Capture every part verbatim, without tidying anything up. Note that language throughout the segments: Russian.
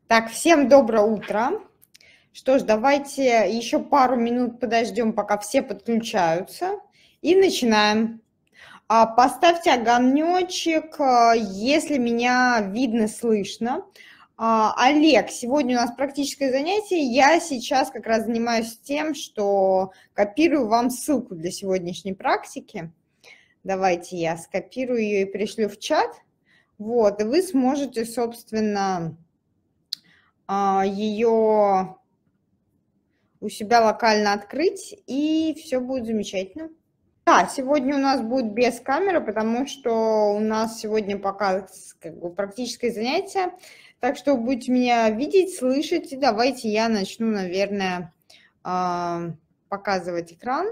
Так, всем доброе утро. Что ж, давайте еще пару минут подождем, пока все подключаются, и начинаем. А, Поставьте огонечек, а, если меня видно, слышно. А, Олег, сегодня у нас практическое занятие. Я сейчас как раз занимаюсь тем, что копирую вам ссылку для сегодняшней практики. Давайте я скопирую ее и пришлю в чат. Вот, и вы сможете, собственно, ее у себя локально открыть, и все будет замечательно. Да, сегодня у нас будет без камеры, потому что у нас сегодня пока как бы практическое занятие, так что вы будете меня видеть, слышать, и давайте я начну, наверное, показывать экран,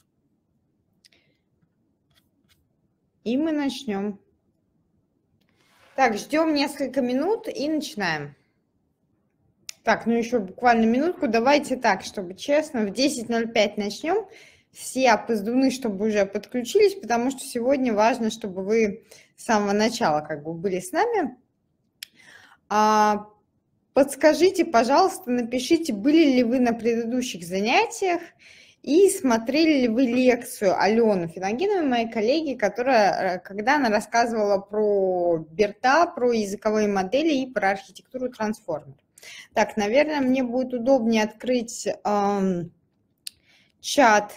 и мы начнем. Так, ждем несколько минут и начинаем. Так, ну еще буквально минутку. Давайте так, чтобы честно, в десять ноль пять начнем. Все опоздуны, чтобы уже подключились, потому что сегодня важно, чтобы вы с самого начала как бы были с нами. А, подскажите, пожалуйста, напишите, были ли вы на предыдущих занятиях и смотрели ли вы лекцию Алены Финогеновой, моей коллеги, которая, когда она рассказывала про Берта, про языковые модели и про архитектуру трансформер. Так, наверное, мне будет удобнее открыть э, чат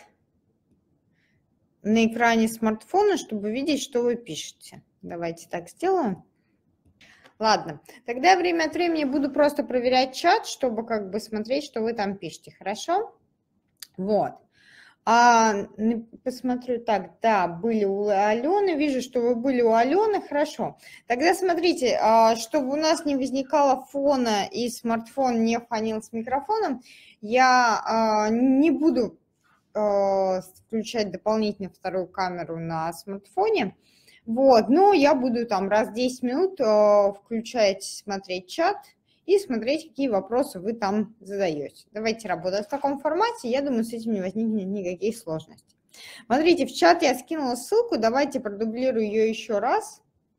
на экране смартфона, чтобы видеть, что вы пишете. Давайте так сделаем. Ладно, тогда я время от времени буду просто проверять чат, чтобы как бы смотреть, что вы там пишете. Хорошо? Вот. А, посмотрю, так, да, были у Алены, вижу, что вы были у Алены, хорошо. Тогда смотрите, чтобы у нас не возникало фона и смартфон не фонил с микрофоном, я не буду включать дополнительно вторую камеру на смартфоне, вот, но я буду там раз в десять минут включать, смотреть чат и смотреть, какие вопросы вы там задаете. Давайте работать в таком формате, я думаю, с этим не возникнет никаких сложностей. Смотрите, в чат я скинула ссылку, давайте продублирую ее еще раз.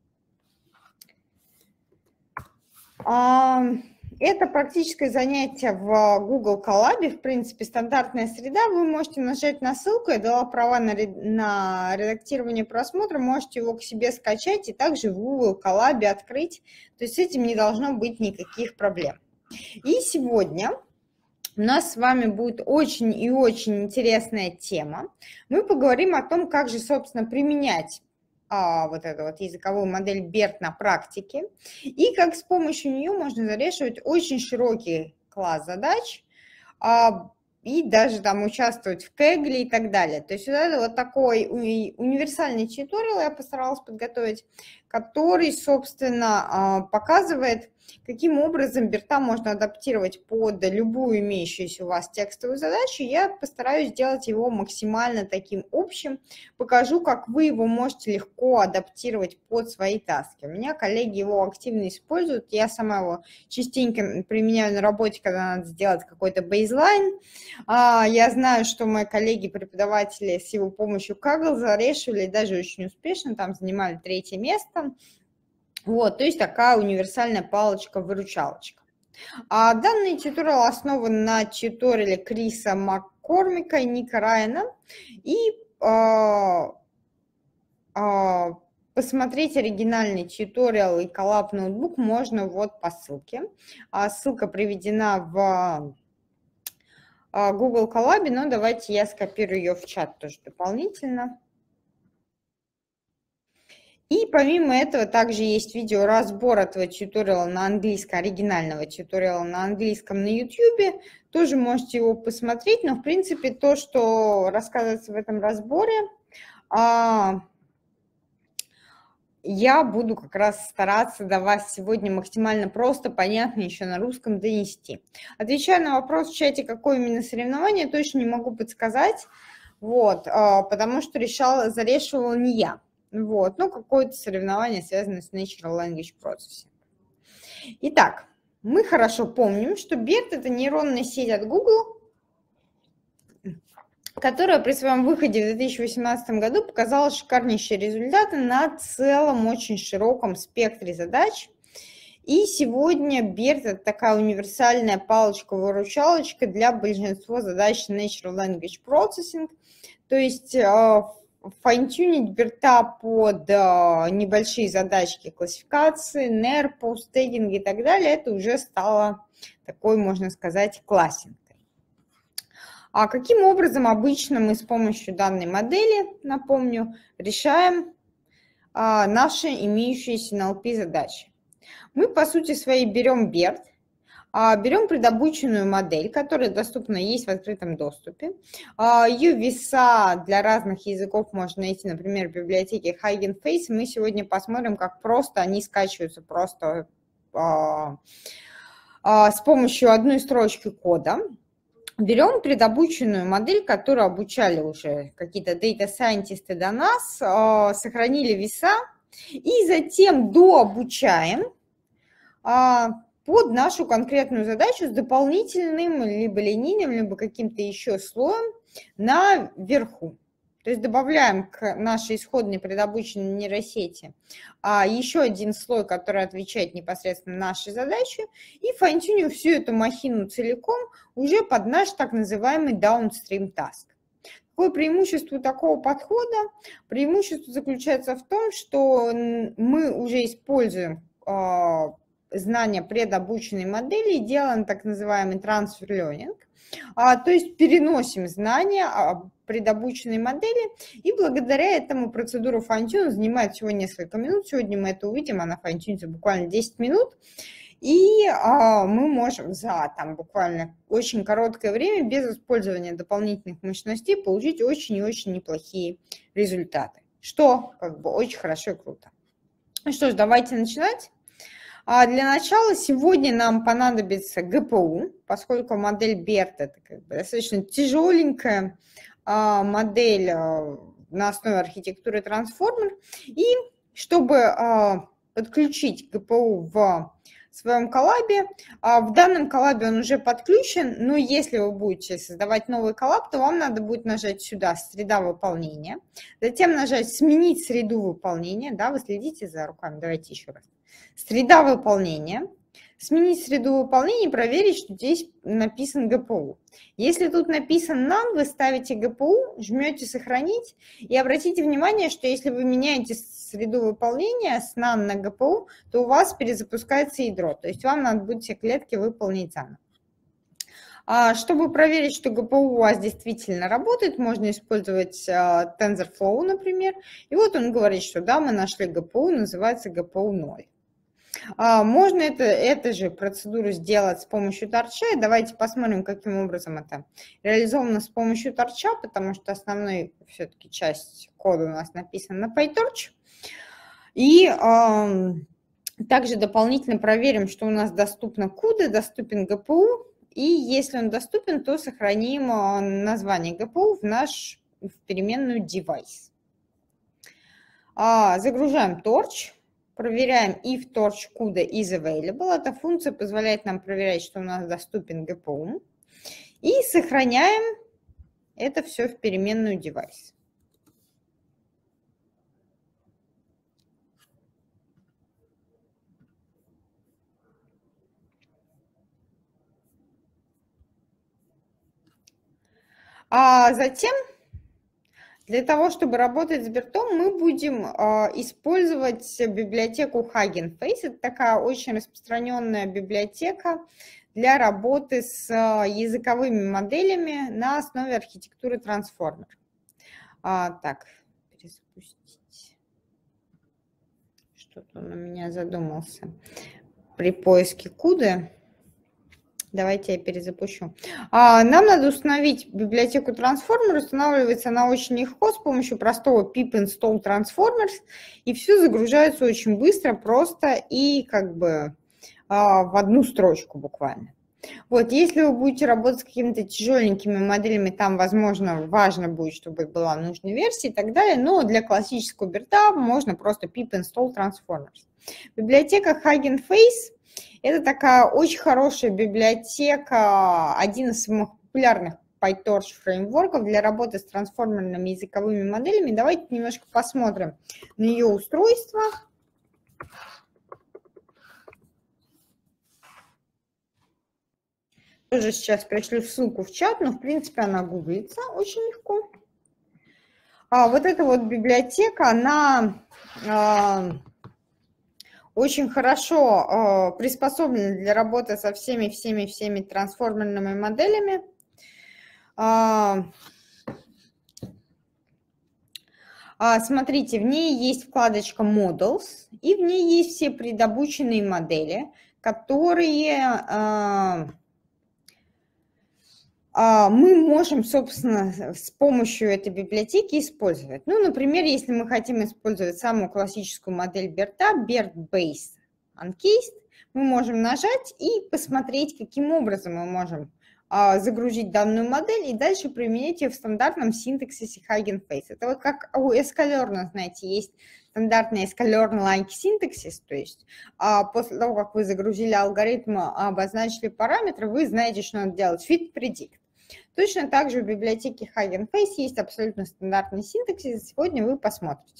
Это практическое занятие в Google Colab, в принципе, стандартная среда. Вы можете нажать на ссылку, я дала права на, на редактирование просмотра, можете его к себе скачать и также в Google Colab открыть. То есть с этим не должно быть никаких проблем. И сегодня у нас с вами будет очень и очень интересная тема. Мы поговорим о том, как же, собственно, применять А, вот эту вот языковую модель Берт на практике, и как с помощью нее можно зарешивать очень широкий класс задач, а, и даже там участвовать в кегле и так далее. То есть вот это вот такой универсальный тьюториал я постаралась подготовить, который, собственно, показывает, каким образом Берта можно адаптировать под любую имеющуюся у вас текстовую задачу. Я постараюсь сделать его максимально таким общим, покажу, как вы его можете легко адаптировать под свои таски. У меня коллеги его активно используют, я сама его частенько применяю на работе, когда надо сделать какой-то бейзлайн. Я знаю, что мои коллеги-преподаватели с его помощью Kaggle зарешивали даже очень успешно, там занимали третье место. Вот, то есть такая универсальная палочка-выручалочка. А данный тьюториал основан на тьюториале Криса Маккормика и Ника Райана. И а, а, посмотреть оригинальный тьюториал и Colab ноутбук можно вот по ссылке. А ссылка приведена в Google Colab, но давайте я скопирую ее в чат тоже дополнительно. И помимо этого также есть видеоразбор этого тьюториала на английском, оригинального тьюториала на английском на YouTube. Тоже можете его посмотреть, но в принципе то, что рассказывается в этом разборе, я буду как раз стараться до вас сегодня максимально просто, понятно, еще на русском донести. Отвечая на вопрос в чате, какое именно соревнование, точно не могу подсказать, вот, потому что решала, зарешивала не я. Вот, ну, какое-то соревнование, связанное с Natural Language Processing. Итак, мы хорошо помним, что Берт – это нейронная сеть от Google, которая при своем выходе в две тысячи восемнадцатом году показала шикарнейшие результаты на целом очень широком спектре задач. И сегодня BERT – это такая универсальная палочка-выручалочка для большинства задач Natural Language Processing. То есть файн-тюнить BERT под небольшие задачки классификации, нерпо, стегинг и так далее, это уже стало такой, можно сказать, классикой. А каким образом обычно мы с помощью данной модели, напомню, решаем а, наши имеющиеся эн эл пи задачи? Мы, по сути своей, берем BERT, берем предобученную модель, которая доступна, есть в открытом доступе. Ее веса для разных языков можно найти, например, в библиотеке Hugging Face. Мы сегодня посмотрим, как просто они скачиваются просто а, а, с помощью одной строчки кода. Берем предобученную модель, которую обучали уже какие-то дата-сайентисты до нас, а, сохранили веса и затем дообучаем под нашу конкретную задачу с дополнительным либо линейным, либо каким-то еще слоем наверху. То есть добавляем к нашей исходной предобученной нейросети еще один слой, который отвечает непосредственно нашей задаче, и файн-тюним всю эту махину целиком уже под наш так называемый downstream task. Какое преимущество такого подхода? Преимущество заключается в том, что мы уже используем знания предобученной модели и делаем так называемый transfer learning, а, то есть переносим знания предобученной модели, и благодаря этому процедура файн-тюна занимает всего несколько минут. Сегодня мы это увидим, она файн-тюнится буквально десять минут, и а, мы можем за там, буквально очень короткое время, без использования дополнительных мощностей, получить очень и очень неплохие результаты, что как бы очень хорошо и круто. Ну что ж, давайте начинать. А для начала сегодня нам понадобится джи пи ю, поскольку модель BERT это как бы достаточно тяжеленькая а, модель а, на основе архитектуры Transformer. И чтобы а, подключить джи пи ю в своем коллабе, а, в данном коллабе он уже подключен, но если вы будете создавать новый коллаб, то вам надо будет нажать сюда «Среда выполнения», затем нажать «Сменить среду выполнения». Да, вы следите за руками, давайте еще раз. Среда выполнения. Сменить среду выполнения и проверить, что здесь написан джи пи ю. Если тут написан none, вы ставите джи пи ю, жмете «Сохранить». И обратите внимание, что если вы меняете среду выполнения с none на джи пи ю, то у вас перезапускается ядро. То есть вам надо будет все клетки выполнить заново. Чтобы проверить, что джи пи ю у вас действительно работает, можно использовать TensorFlow, например. И вот он говорит, что да, мы нашли джи пи ю, называется джи пи ю ноль. Можно это, эту же процедуру сделать с помощью торча. Давайте посмотрим, каким образом это реализовано с помощью торча, потому что основная все-таки часть кода у нас написана на PyTorch. И э, также дополнительно проверим, что у нас доступно куда, доступен джи пи ю. И если он доступен, то сохраним название джи пи ю в наш в переменную device. Загружаем Torch. Проверяем if torch CUDA is available. Эта функция позволяет нам проверять, что у нас доступен джи пи ю. И сохраняем это все в переменную device. А затем, для того, чтобы работать с BERT, мы будем э, использовать библиотеку Hugging Face. Это такая очень распространенная библиотека для работы с э, языковыми моделями на основе архитектуры Transformer. А, так, перезапустить. Что-то он у меня задумался при поиске куда. Давайте я перезапущу. А, нам надо установить библиотеку Transformer. Устанавливается она очень легко с помощью простого pip install transformers. И все загружается очень быстро, просто и как бы а, в одну строчку буквально. Вот, если вы будете работать с какими-то тяжеленькими моделями, там, возможно, важно будет, чтобы была нужная версия и так далее. Но для классического BERT можно просто pip install transformers. Библиотека Hugging Face. Это такая очень хорошая библиотека, один из самых популярных PyTorch фреймворков для работы с трансформерными языковыми моделями. Давайте немножко посмотрим на ее устройство. Тоже сейчас пришлю ссылку в чат, но в принципе она гуглится очень легко. А вот эта вот библиотека, она э, очень хорошо э, приспособлена для работы со всеми-всеми-всеми трансформерными моделями. Э, э, смотрите, в ней есть вкладочка Models, и в ней есть все предобученные модели, которые... Э, мы можем, собственно, с помощью этой библиотеки использовать. Ну, например, если мы хотим использовать самую классическую модель Берта, Bert Base Uncased, мы можем нажать и посмотреть, каким образом мы можем загрузить данную модель и дальше применять ее в стандартном синтаксисе Hugging Face. Это вот как у sklearn, знаете, есть стандартный sklearn-like синтаксис, то есть после того, как вы загрузили алгоритм, обозначили параметры, вы знаете, что надо делать, fit, predict. Точно так же в библиотеке Hugging Face есть абсолютно стандартный синтаксис, сегодня вы посмотрите.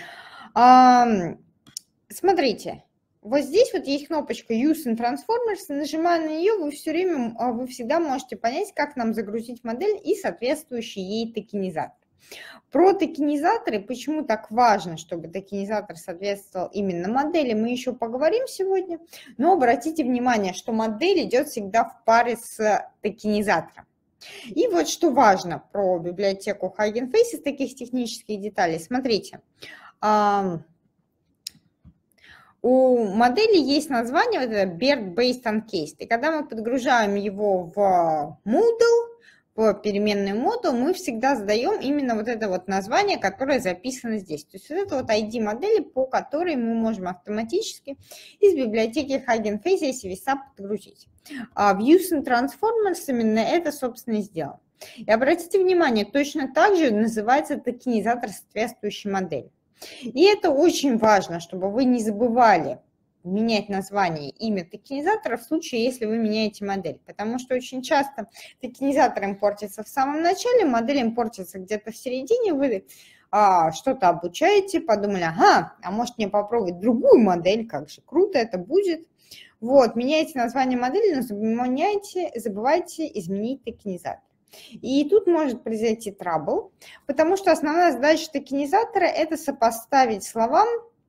Смотрите, вот здесь вот есть кнопочка Use in Transformers, нажимая на нее, вы все время, вы всегда можете понять, как нам загрузить модель и соответствующий ей токенизатор. Про токенизаторы, почему так важно, чтобы токенизатор соответствовал именно модели, мы еще поговорим сегодня, но обратите внимание, что модель идет всегда в паре с токенизатором. И вот что важно про библиотеку Hugging Face из таких технических деталей. Смотрите, у модели есть название вот это Bert Based Uncased. И когда мы подгружаем его в Moodle, в переменную модуль, мы всегда задаем именно вот это вот название, которое записано здесь. То есть вот это вот ай ди модели, по которой мы можем автоматически из библиотеки Hugging Face и си ви эс подгрузить. А в Use in Transformers именно это, собственно, и сделано. И обратите внимание, точно так же называется токенизатор соответствующей модели. И это очень важно, чтобы вы не забывали менять название, имя токенизатора в случае, если вы меняете модель. Потому что очень часто токенизатор импортится в самом начале, модель импортится где-то в середине, вы а, что-то обучаете, подумали, ага, а может мне попробовать другую модель, как же круто это будет. Вот, меняйте название модели, но забывайте, забывайте изменить токенизатор. И тут может произойти трабл, потому что основная задача токенизатора – это сопоставить словам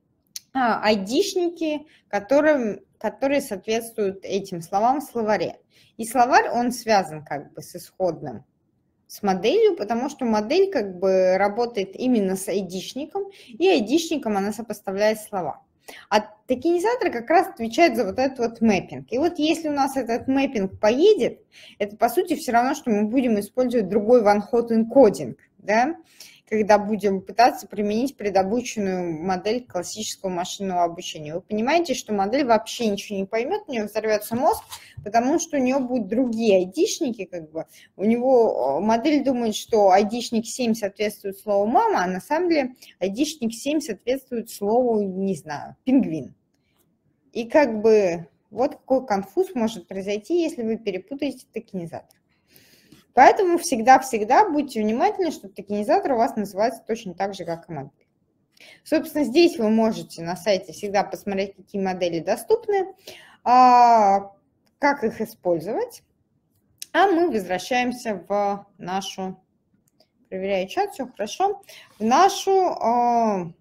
айдишники, которые, которые соответствуют этим словам в словаре. И словарь, он связан как бы с исходным, с моделью, потому что модель как бы работает именно с айдишником, и айдишником она сопоставляет слова. А токенизатор как раз отвечает за вот этот вот мэппинг. И вот если у нас этот мэппинг поедет, это по сути все равно, что мы будем использовать другой one-hot encoding, да, когда будем пытаться применить предобученную модель классического машинного обучения. Вы понимаете, что модель вообще ничего не поймет, у нее взорвется мозг, потому что у нее будут другие айдишники, как бы. У него модель думает, что айдишник семь соответствует слову «мама», а на самом деле айдишник семь соответствует слову, не знаю, «пингвин». И как бы вот какой конфуз может произойти, если вы перепутаете токенизатор. Поэтому всегда-всегда будьте внимательны, что токенизатор у вас называется точно так же, как и модель. Собственно, здесь вы можете на сайте всегда посмотреть, какие модели доступны, как их использовать. А мы возвращаемся в нашу, проверяю чат, все хорошо, в нашу,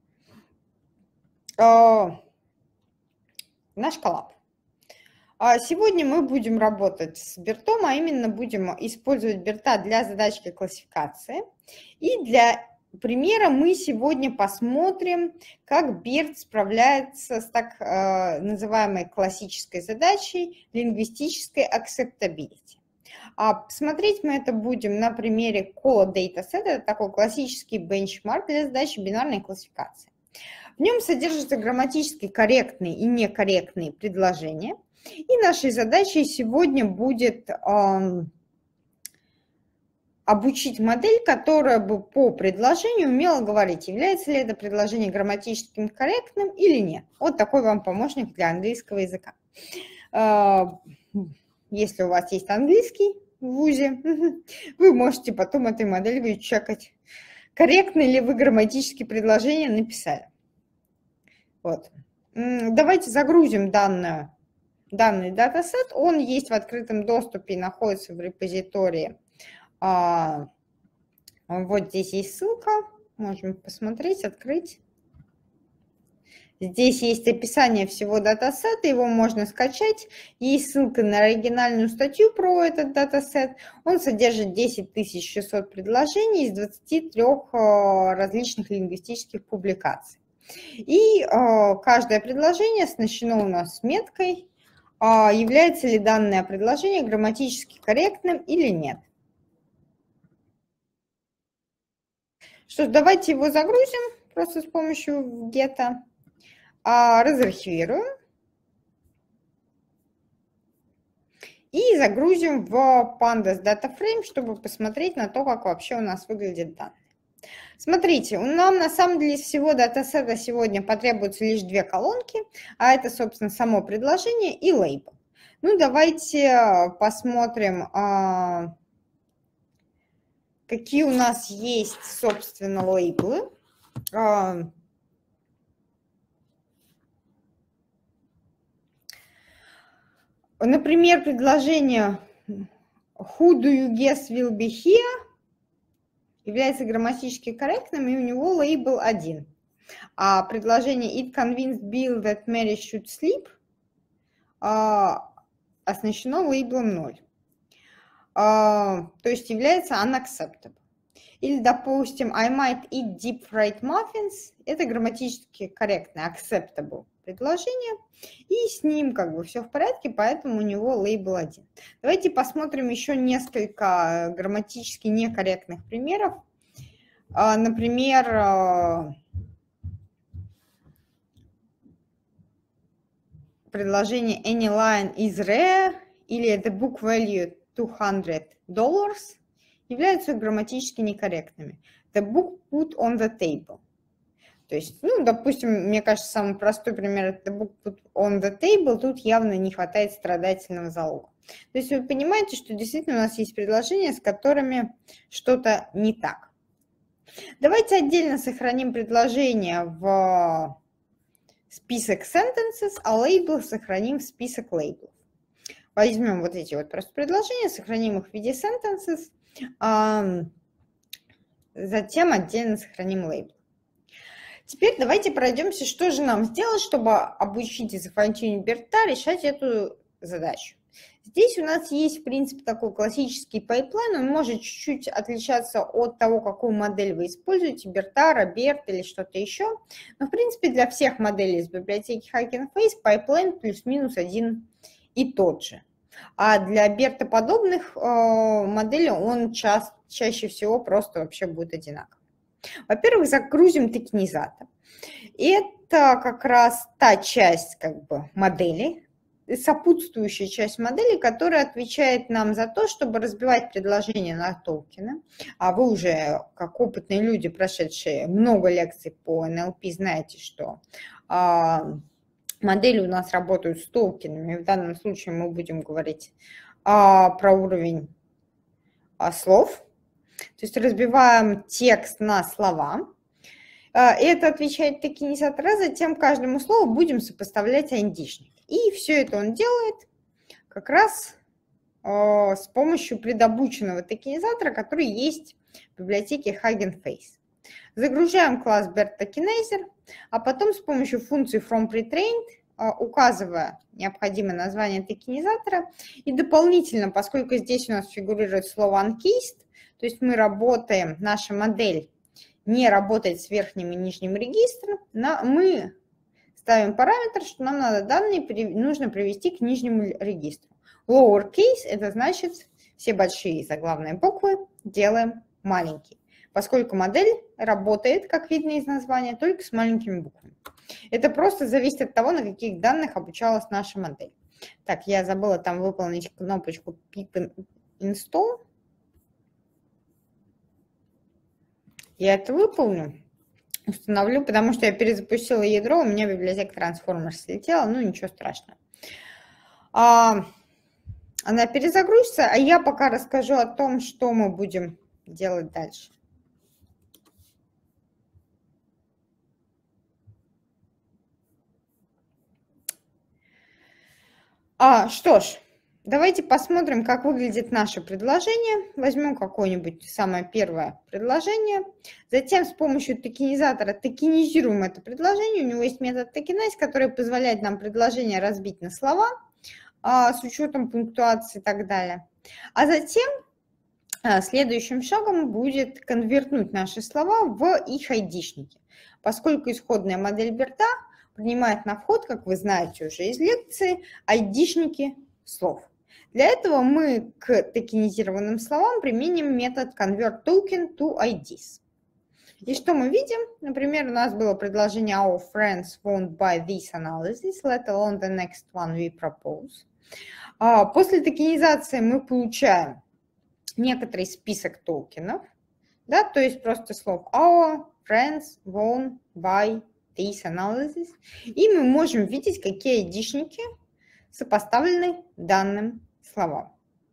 в наш коллаб. Сегодня мы будем работать с Бертом, а именно будем использовать Берта для задачки классификации. И для примера мы сегодня посмотрим, как Берт справляется с так называемой классической задачей лингвистической acceptability. А смотреть мы это будем на примере Cola Dataset, это такой классический бенчмарк для задачи бинарной классификации. В нем содержатся грамматически корректные и некорректные предложения. И нашей задачей сегодня будет э, обучить модель, которая бы по предложению умела говорить, является ли это предложение грамматически корректным или нет. Вот такой вам помощник для английского языка. Э, если у вас есть английский в вузе, вы можете потом этой моделью чекать, корректно ли вы грамматические предложения написали. Вот. Давайте загрузим данную данный датасет, он есть в открытом доступе и находится в репозитории. Вот здесь есть ссылка, можем посмотреть, открыть. Здесь есть описание всего датасета, его можно скачать. Есть ссылка на оригинальную статью про этот датасет. Он содержит десять тысяч шестьсот предложений из двадцати трёх различных лингвистических публикаций. И каждое предложение оснащено у нас меткой, является ли данное предложение грамматически корректным или нет. Что ж, давайте его загрузим просто с помощью гета. Разархивируем и загрузим в Pandas Data Frame, чтобы посмотреть на то, как вообще у нас выглядит данные. Смотрите, нам на самом деле из всего датасета сегодня потребуется лишь две колонки, а это, собственно, само предложение и лейбл. Ну, давайте посмотрим, какие у нас есть, собственно, лейблы. Например, предложение Who do you guess will be here является грамматически корректным, и у него лейбл один. А предложение It convinced Bill that Mary should sleep оснащено лейблом ноль. То есть является unacceptable. Или, допустим, I might eat deep fried muffins. Это грамматически корректное acceptable предложение. И с ним как бы все в порядке, поэтому у него лейбл один. Давайте посмотрим еще несколько грамматически некорректных примеров. Например, предложение any line is rare или the book value two hundred dollars являются грамматически некорректными. The book put on the table. То есть, ну, допустим, мне кажется, самый простой пример – это the book put on the table. Тут явно не хватает страдательного залога. То есть вы понимаете, что действительно у нас есть предложения, с которыми что-то не так. Давайте отдельно сохраним предложение в список sentences, а лейбл сохраним в список лейблов. Возьмем вот эти вот просто предложения, сохраним их в виде sentences, затем отдельно сохраним лейбл. Теперь давайте пройдемся, что же нам сделать, чтобы обучить и зафантюнить Берта решать эту задачу. Здесь у нас есть, в принципе, такой классический пайплайн, он может чуть-чуть отличаться от того, какую модель вы используете, Бертара, Берт или что-то еще. Но, в принципе, для всех моделей из библиотеки Hugging Face пайплайн плюс-минус один и тот же. А для Берта подобных э, моделей он ча чаще всего просто вообще будет одинаковый. Во-первых, загрузим токенизатор. Это как раз та часть как бы модели, сопутствующая часть модели, которая отвечает нам за то, чтобы разбивать предложения на токены. А вы уже, как опытные люди, прошедшие много лекций по эн эл пи, знаете, что а, модели у нас работают с токенами. В данном случае мы будем говорить а, про уровень а, слов. То есть разбиваем текст на слова. Это отвечает токенизатор, а затем каждому слову будем сопоставлять айдишник. И все это он делает как раз с помощью предобученного токенизатора, который есть в библиотеке Hugging Face. Загружаем класс BERT-Tokenizer, а потом с помощью функции FromPretrained, указывая необходимое название токенизатора, и дополнительно, поскольку здесь у нас фигурирует слово uncased, то есть мы работаем, наша модель не работает с верхним и нижним регистром, мы ставим параметр, что нам надо данные нужно привести к нижнему регистру. Lowercase – это значит все большие заглавные буквы делаем маленькие, поскольку модель работает, как видно из названия, только с маленькими буквами. Это просто зависит от того, на каких данных обучалась наша модель. Так, я забыла там выполнить кнопочку pip install. Я это выполню, установлю, потому что я перезапустила ядро, у меня библиотека Transformers слетела, ну ничего страшного. А, она перезагрузится, а я пока расскажу о том, что мы будем делать дальше. А, что ж, давайте посмотрим, как выглядит наше предложение. Возьмем какое-нибудь самое первое предложение. Затем с помощью токенизатора токенизируем это предложение. У него есть метод tokenize, который позволяет нам предложение разбить на слова а, с учетом пунктуации и так далее. А затем а, следующим шагом будет конвертнуть наши слова в их айдишники, поскольку исходная модель Берта принимает на вход, как вы знаете уже из лекции, айдишники слов. Для этого мы к токенизированным словам применим метод convertToken to ай ди эс. И что мы видим? Например, у нас было предложение Our friends won't buy this analysis, let alone the next one we propose. После токенизации мы получаем некоторый список токенов, да, то есть просто слов Our friends won't buy this analysis. И мы можем видеть, какие айдишники сопоставлены данным словам.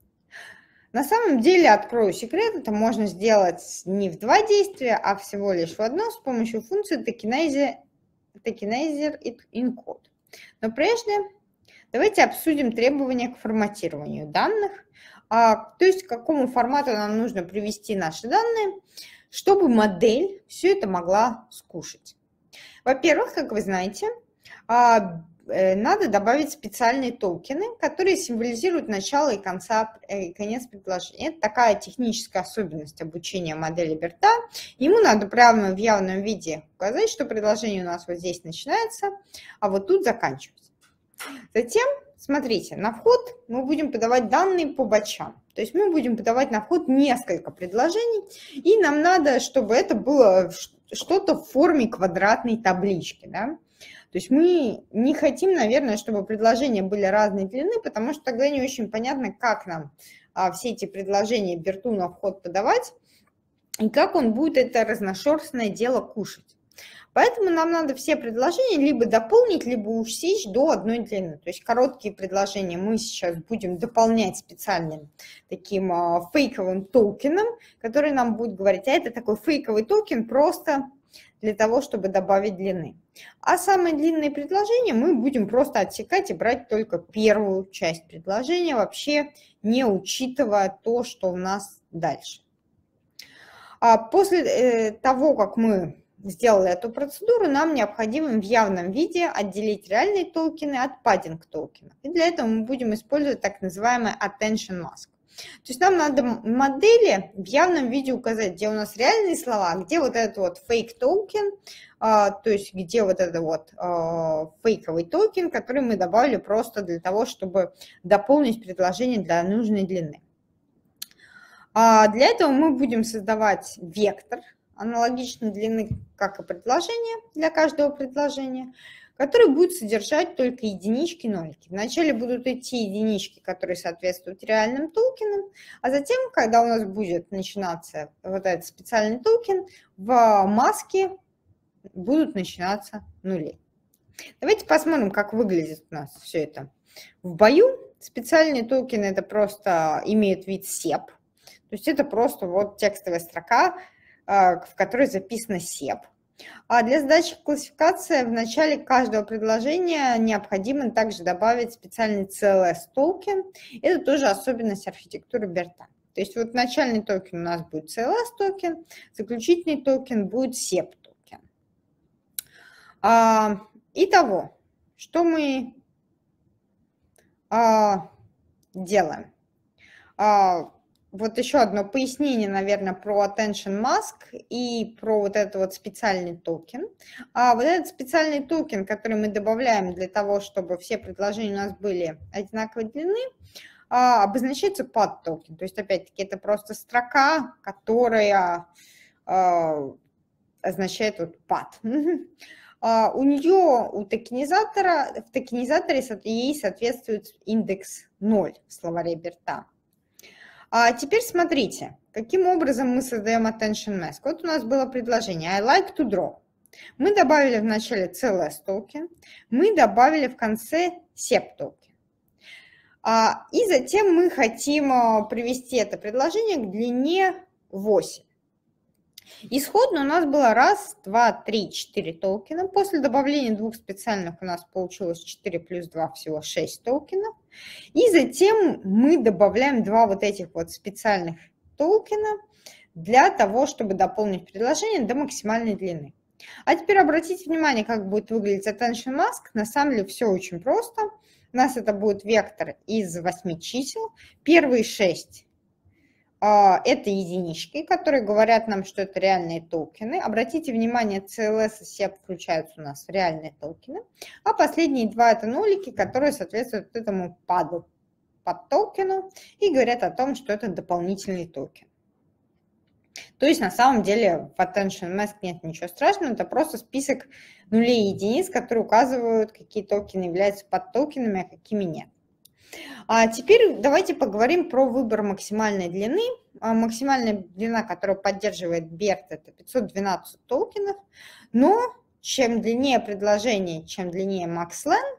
На самом деле, открою секрет, это можно сделать не в два действия, а всего лишь в одно с помощью функции tokenizer, tokenizer encode. Но прежде давайте обсудим требования к форматированию данных, а, то есть к какому формату нам нужно привести наши данные, чтобы модель все это могла скушать. Во-первых, как вы знаете, а, надо добавить специальные токены, которые символизируют начало и, конца, и конец предложения. Это такая техническая особенность обучения модели Берта. Ему надо прямо в явном виде указать, что предложение у нас вот здесь начинается, а вот тут заканчивается. Затем, смотрите, на вход мы будем подавать данные по бачам. То есть мы будем подавать на вход несколько предложений, и нам надо, чтобы это было что-то в форме квадратной таблички, да? То есть мы не хотим, наверное, чтобы предложения были разной длины, потому что тогда не очень понятно, как нам а, все эти предложения Берту на вход подавать, и как он будет это разношерстное дело кушать. Поэтому нам надо все предложения либо дополнить, либо усечь до одной длины. То есть короткие предложения мы сейчас будем дополнять специальным таким а, фейковым токеном, который нам будет говорить, а это такой фейковый токен просто для того, чтобы добавить длины. А самые длинные предложения мы будем просто отсекать и брать только первую часть предложения, вообще не учитывая то, что у нас дальше. А после того, как мы сделали эту процедуру, нам необходимо в явном виде отделить реальные токены от паддинг токенов. И для этого мы будем использовать так называемый attention mask. То есть нам надо модели в явном виде указать, где у нас реальные слова, где вот этот вот fake токен, то есть где вот этот вот фейковый токен, который мы добавили просто для того, чтобы дополнить предложение для нужной длины. Для этого мы будем создавать вектор аналогичной длины, как и предложение для каждого предложения, который будет содержать только единички, нолики. Вначале будут идти единички, которые соответствуют реальным токенам, а затем, когда у нас будет начинаться вот этот специальный токен, в маске будут начинаться нули. Давайте посмотрим, как выглядит у нас все это в бою. Специальные токены это просто имеют вид сеп, то есть это просто вот текстовая строка, в которой записано сеп. А для задачи классификации в начале каждого предложения необходимо также добавить специальный си эл эс токен. Это тоже особенность архитектуры Берта. То есть вот начальный токен у нас будет си эл эс токен, заключительный токен будет сеп токен. А, итого, что мы а, делаем? А, Вот еще одно пояснение, наверное, про attention mask и про вот этот вот специальный токен. А вот этот специальный токен, который мы добавляем для того, чтобы все предложения у нас были одинаковой длины, обозначается pad токен. То есть, опять-таки, это просто строка, которая означает вот pad. У нее, у токенизатора, в токенизаторе ей соответствует индекс ноль в словаре Берта. А теперь смотрите, каким образом мы создаем attention mask. Вот у нас было предложение I like to draw. Мы добавили в начале си эл эс токен, мы добавили в конце сеп токен. А, и затем мы хотим привести это предложение к длине восемь. Исходно у нас было раз, два, три, четыре токена. После добавления двух специальных у нас получилось четыре плюс два, всего шесть токенов. И затем мы добавляем два вот этих вот специальных токена для того, чтобы дополнить предложение до максимальной длины. А теперь обратите внимание, как будет выглядеть attention mask. На самом деле все очень просто. У нас это будет вектор из восьми чисел. Первые шесть это единички, которые говорят нам, что это реальные токены. Обратите внимание, си эл эс и сеп включаются у нас в реальные токены. А последние два это нолики, которые соответствуют этому паду под токену и говорят о том, что это дополнительный токен. То есть на самом деле в attention mask нет ничего страшного, это просто список нулей и единиц, которые указывают, какие токены являются подтокенами, а какими нет. А теперь давайте поговорим про выбор максимальной длины. А максимальная длина, которую поддерживает берт, это пятьсот двенадцать токенов, но чем длиннее предложение, чем длиннее maxlen,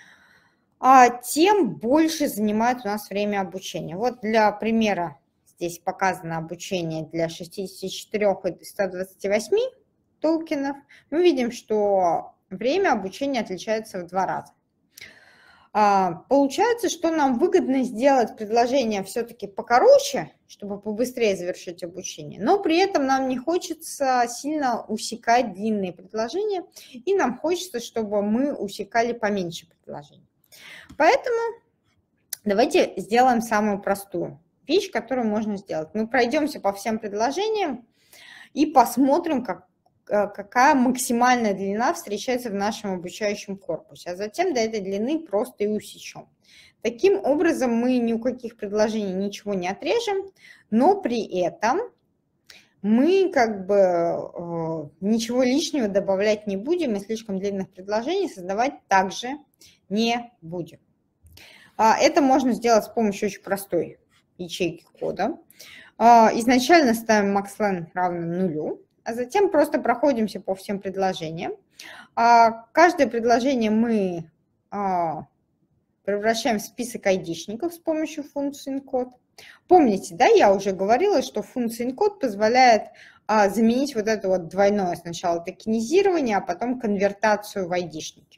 тем больше занимает у нас время обучения. Вот для примера здесь показано обучение для шестидесяти четырёх и ста двадцати восьми токенов. Мы видим, что время обучения отличается в два раза. Получается, что нам выгодно сделать предложение все-таки покороче, чтобы побыстрее завершить обучение, но при этом нам не хочется сильно усекать длинные предложения, и нам хочется, чтобы мы усекали поменьше предложений. Поэтому давайте сделаем самую простую вещь, которую можно сделать. Мы пройдемся по всем предложениям и посмотрим, как какая максимальная длина встречается в нашем обучающем корпусе, а затем до этой длины просто и усечем. Таким образом мы ни у каких предложений ничего не отрежем, но при этом мы как бы э, ничего лишнего добавлять не будем и слишком длинных предложений создавать также не будем. А это можно сделать с помощью очень простой ячейки кода. А, изначально ставим maxlen равно нулю. А затем просто проходимся по всем предложениям. Каждое предложение мы превращаем в список айдишников с помощью функции encode. Помните, да, я уже говорила, что функция encode позволяет заменить вот это вот двойное сначала токенизирование, а потом конвертацию в айдишники.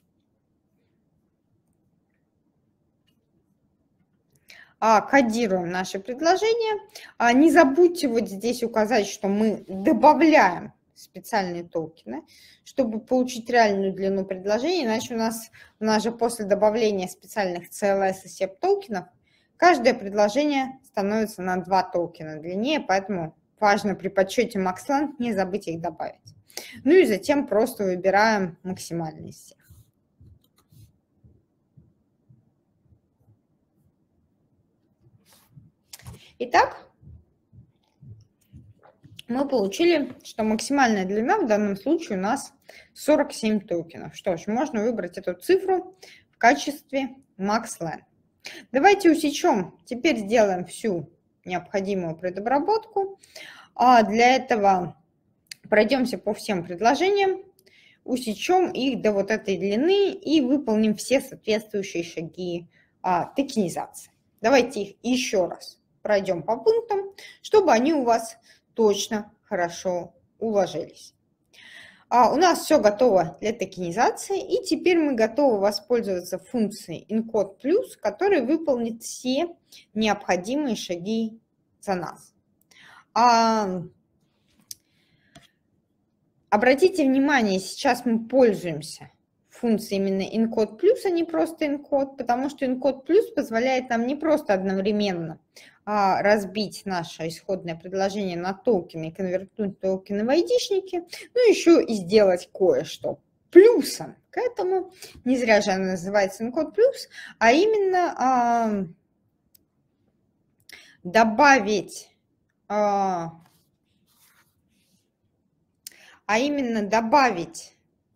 Кодируем наши предложения. Не забудьте вот здесь указать, что мы добавляем специальные токены, чтобы получить реальную длину предложения, иначе у нас, у нас же после добавления специальных си эл эс и сеп токенов каждое предложение становится на два токена длиннее, поэтому важно при подсчете maxlen не забыть их добавить. Ну и затем просто выбираем максимальный из всех. Итак, мы получили, что максимальная длина в данном случае у нас сорок семь токенов. Что ж, можно выбрать эту цифру в качестве maxlen. Давайте усечем. Теперь сделаем всю необходимую предобработку. А для этого пройдемся по всем предложениям, усечем их до вот этой длины и выполним все соответствующие шаги а, токенизации. Давайте их еще раз пройдем по пунктам, чтобы они у вас точно хорошо уложились. А у нас все готово для токенизации, и теперь мы готовы воспользоваться функцией encode+, которая выполнит все необходимые шаги за нас. А, обратите внимание, сейчас мы пользуемся функцией именно encode+, а не просто encode, потому что encode+ позволяет нам не просто одновременно а, разбить наше исходное предложение на токены и конвертнуть токены в айдишники, но еще и сделать кое-что плюсом к этому. Не зря же она называется encode+, а именно а, добавить, а, а именно добавить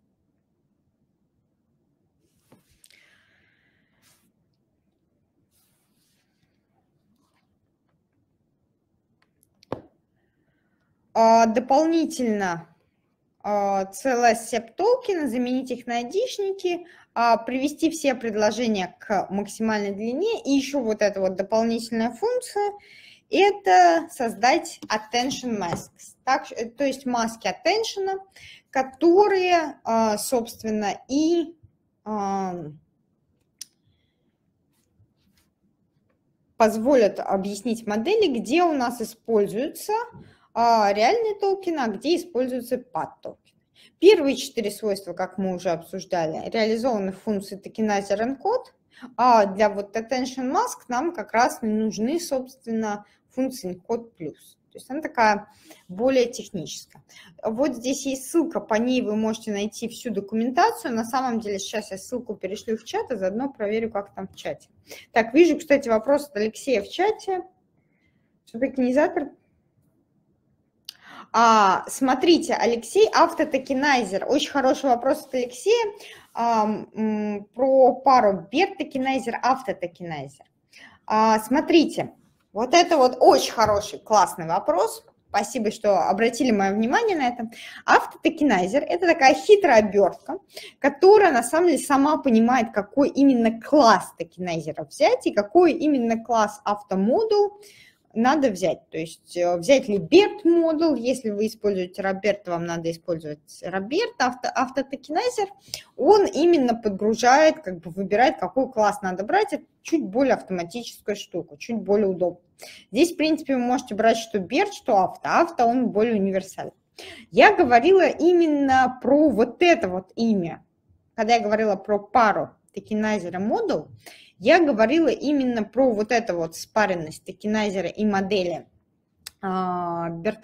дополнительно си эл эс сеп токены, заменить их на айдишники, привести все предложения к максимальной длине, и еще вот эта вот дополнительная функция, это создать attention masks, так, то есть маски attention, которые, собственно, и позволят объяснить модели, где у нас используются реальные токены, а где используются пад-токены. Первые четыре свойства, как мы уже обсуждали, реализованы в функции tokenizer encode, а для вот attention mask нам как раз нужны, собственно, функции encode plus. То есть она такая более техническая. Вот здесь есть ссылка, по ней вы можете найти всю документацию. На самом деле сейчас я ссылку перешлю в чат, а заодно проверю, как там в чате. Так, вижу, кстати, вопрос от Алексея в чате. Что токенизатор? А, смотрите, Алексей, автотокенайзер. Очень хороший вопрос от Алексея а, м, про пару бер-токенайзер, автотокенайзер. А, смотрите, вот это вот очень хороший, классный вопрос. Спасибо, что обратили мое внимание на это. Автотокенайзер – это такая хитрая обертка, которая на самом деле сама понимает, какой именно класс токенайзера взять и какой именно класс автомодул надо взять. То есть взять ли Роберт модуль, если вы используете Роберт, вам надо использовать Роберт. Авто, автотокенайзер, он именно подгружает, как бы выбирает, какой класс надо брать. Это чуть более автоматическая штука, чуть более удобно. Здесь, в принципе, вы можете брать что Берт, что авто. Авто, он более универсальный. Я говорила именно про вот это вот имя. Когда я говорила про пару токенайзера модуль, я говорила именно про вот эту вот спаренность токенайзера и модели а, Берта,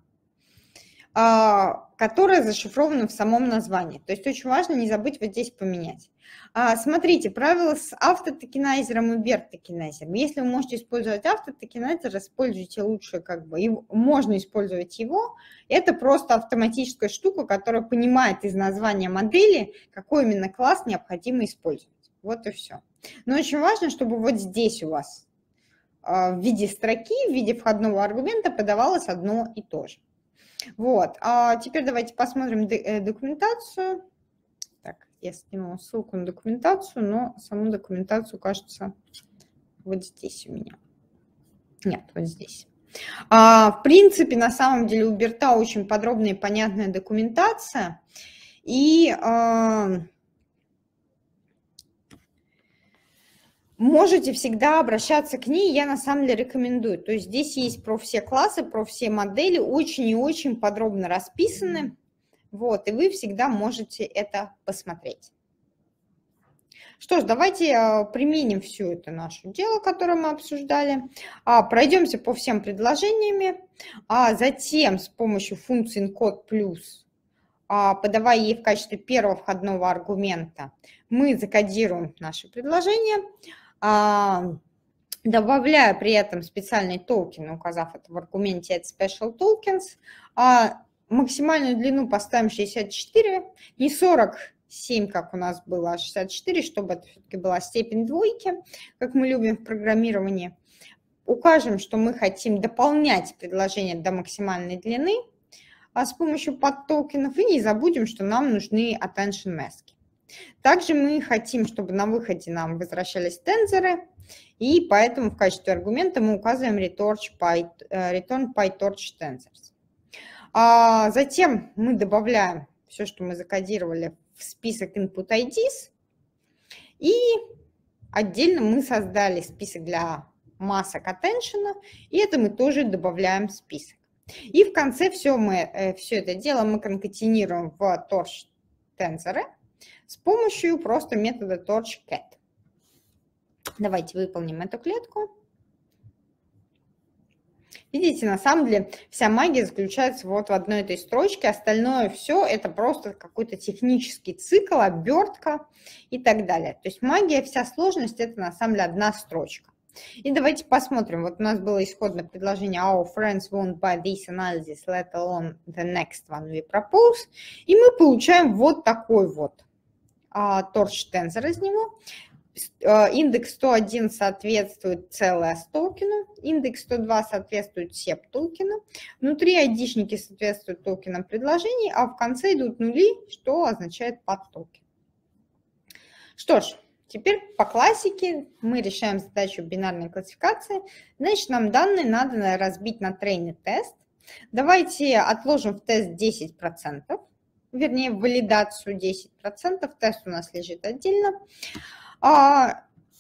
а, которая зашифрована в самом названии. То есть очень важно не забыть вот здесь поменять. А, смотрите, правило с автотокенайзером и Берт-токенайзером. Если вы можете использовать автотокенайзер, используйте лучше, как бы, его, можно использовать его. Это просто автоматическая штука, которая понимает из названия модели, какой именно класс необходимо использовать. Вот и все. Но очень важно, чтобы вот здесь у вас в виде строки, в виде входного аргумента подавалось одно и то же. Вот. А теперь давайте посмотрим документацию. Так, я скинула ссылку на документацию, но саму документацию, кажется, вот здесь у меня. Нет, вот здесь. А, в принципе, на самом деле у Берта очень подробная и понятная документация. И... А, можете всегда обращаться к ней, я на самом деле рекомендую. То есть здесь есть про все классы, про все модели, очень и очень подробно расписаны. Вот, и вы всегда можете это посмотреть. Что ж, давайте применим все это наше дело, которое мы обсуждали. Пройдемся по всем предложениями, а затем с помощью функции encode plus, подавая ей в качестве первого входного аргумента, мы закодируем наше предложение, добавляя при этом специальный токен, указав это в аргументе add special tokens, максимальную длину поставим шестьдесят четыре, не сорок семь, как у нас было, а шестьдесят четыре, чтобы это все-таки была степень двойки, как мы любим в программировании. Укажем, что мы хотим дополнять предложение до максимальной длины а с помощью подтокенов, и не забудем, что нам нужны attention masks. Также мы хотим, чтобы на выходе нам возвращались тензоры, и поэтому в качестве аргумента мы указываем return PyTorch tensors. А затем мы добавляем все, что мы закодировали, в список input ай ди эс, и отдельно мы создали список для масок attention, и это мы тоже добавляем в список. И в конце все, мы, все это дело мы конкатинируем в torch тензоры с помощью просто метода torchCat. Давайте выполним эту клетку. Видите, на самом деле вся магия заключается вот в одной этой строчке, остальное все это просто какой-то технический цикл, обертка и так далее. То есть магия, вся сложность это на самом деле одна строчка. И давайте посмотрим. Вот у нас было исходное предложение our friends won't buy this analysis, let alone the next one we propose. И мы получаем вот такой вот uh, torch tensor из него. Индекс сто один соответствует целое токену, индекс сто два соответствует сеп токену, внутри айдишники соответствуют токенам предложений, а в конце идут нули, что означает под токен. Что ж, Теперь по классике мы решаем задачу бинарной классификации. Значит, нам данные надо разбить на train тест. Давайте отложим в тест десять процентов, вернее, в валидацию десять процентов. Тест у нас лежит отдельно. А,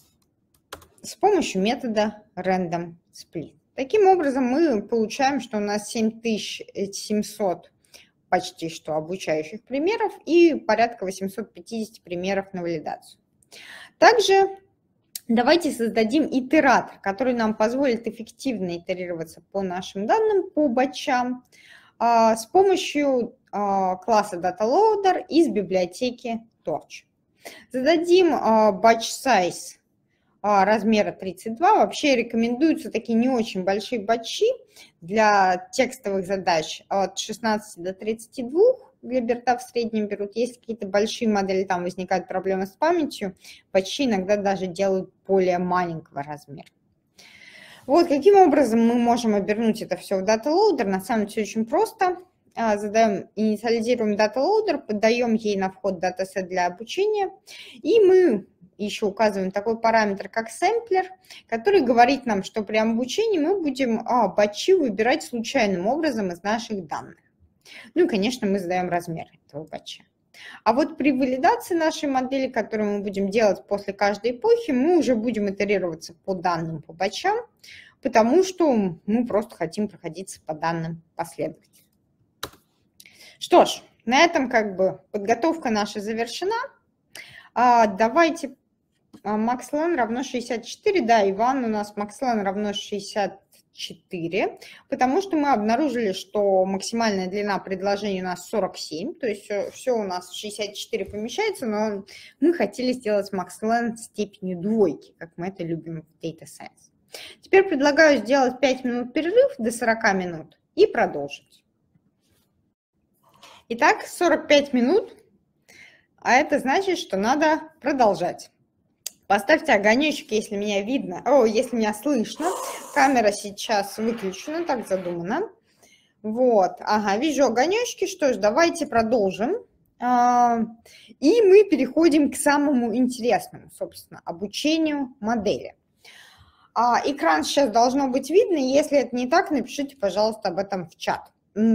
с помощью метода random split. Таким образом, мы получаем, что у нас семь тысяч семьсот почти что обучающих примеров и порядка восемьсот пятьдесят примеров на валидацию. Также давайте создадим итератор, который нам позволит эффективно итерироваться по нашим данным, по батчам, с помощью класса DataLoader из библиотеки Torch. Зададим batch size размера тридцать два. Вообще рекомендуются такие не очень большие батчи для текстовых задач от шестнадцати до тридцати двух. Для Берта в среднем берут. Если какие-то большие модели, там возникают проблемы с памятью, батчи иногда даже делают более маленького размера. Вот каким образом мы можем обернуть это все в DataLoader. На самом деле очень просто. Задаем, инициализируем DataLoader, подаем ей на вход датасет для обучения, и мы еще указываем такой параметр, как сэмплер, который говорит нам, что при обучении мы будем а, батчи выбирать случайным образом из наших данных. Ну и, конечно, мы задаем размер этого батча. А вот при валидации нашей модели, которую мы будем делать после каждой эпохи, мы уже будем итерироваться по данным по батчам, потому что мы просто хотим проходиться по данным последовательно. Что ж, на этом как бы подготовка наша завершена. А, давайте maxlen равно шестьдесят четыре. Да, Иван, у нас maxlen равно шестьдесят четыре, потому что мы обнаружили, что максимальная длина предложения у нас сорок семь, то есть все, все у нас в шестьдесят четыре помещается, но мы хотели сделать maxlen степенью двойки, как мы это любим в Data Science. Теперь предлагаю сделать пять минут перерыв до сорока минут и продолжить. Итак, сорок пять минут, а это значит, что надо продолжать. Поставьте огонечки, если меня видно, о, если меня слышно. Камера сейчас выключена, так задумано. Вот, ага, вижу огонечки. Что ж, давайте продолжим. И мы переходим к самому интересному, собственно, обучению модели. Экран сейчас должно быть видно. Если это не так, напишите, пожалуйста, об этом в чат.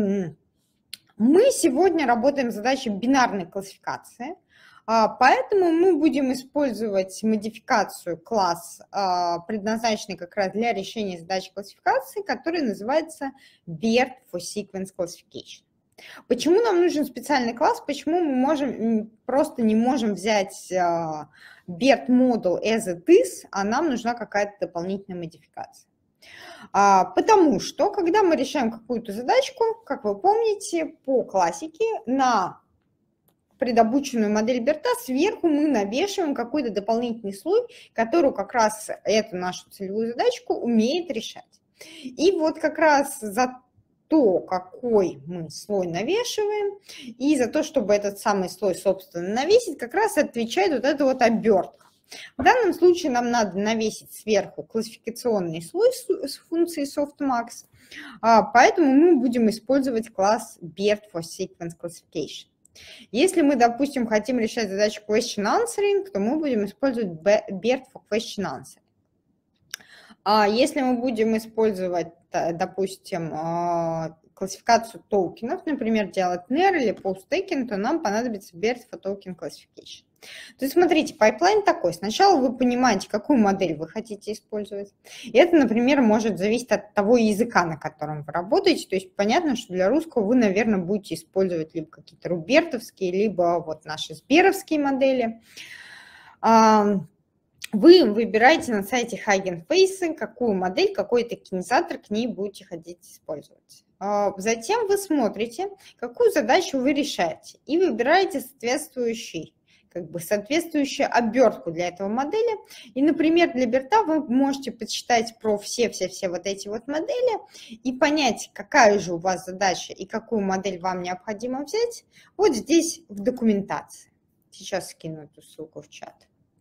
Мы сегодня работаем с задачей бинарной классификации, поэтому мы будем использовать модификацию класс, предназначенный как раз для решения задач классификации, который называется BERT for Sequence Classification. Почему нам нужен специальный класс? Почему мы можем, просто не можем взять BERT model as it is, а нам нужна какая-то дополнительная модификация? Потому что, когда мы решаем какую-то задачку, как вы помните, по классике на предобученную модель Берта сверху мы навешиваем какой-то дополнительный слой, который как раз эту нашу целевую задачку умеет решать. И вот как раз за то, какой мы слой навешиваем, и за то, чтобы этот самый слой, собственно, навесить, как раз отвечает вот эта вот обертка. В данном случае нам надо навесить сверху классификационный слой с функцией softmax, поэтому мы будем использовать класс BERT for Sequence Classification. Если мы, допустим, хотим решать задачу question answering, то мы будем использовать BERT for question answering. А если мы будем использовать, допустим, классификацию токенов, например, делать нэр или post-taken, то нам понадобится BERT for Token Classification. То есть, смотрите, пайплайн такой. Сначала вы понимаете, какую модель вы хотите использовать. И это, например, может зависеть от того языка, на котором вы работаете. То есть, понятно, что для русского вы, наверное, будете использовать либо какие-то рубертовские, либо вот наши сберовские модели. Вы выбираете на сайте Hugging Face, какую модель, какой токенизатор к ней будете хотеть использовать. Затем вы смотрите, какую задачу вы решаете, и выбираете соответствующий как бы соответствующую обертку для этого модели. И, например, для Берта вы можете подсчитать про все-все-все вот эти вот модели и понять, какая же у вас задача и какую модель вам необходимо взять вот здесь в документации. Сейчас скину эту ссылку в чат.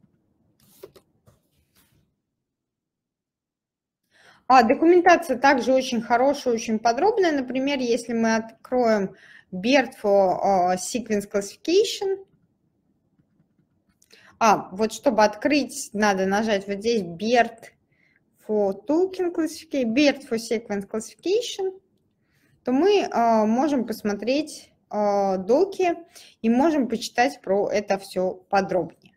А, документация также очень хорошая, очень подробная. Например, если мы откроем BERT for Sequence Classification, А, вот чтобы открыть, надо нажать вот здесь BERT for token classification, BERT for sequence classification, то мы э, можем посмотреть э, доки и можем почитать про это все подробнее.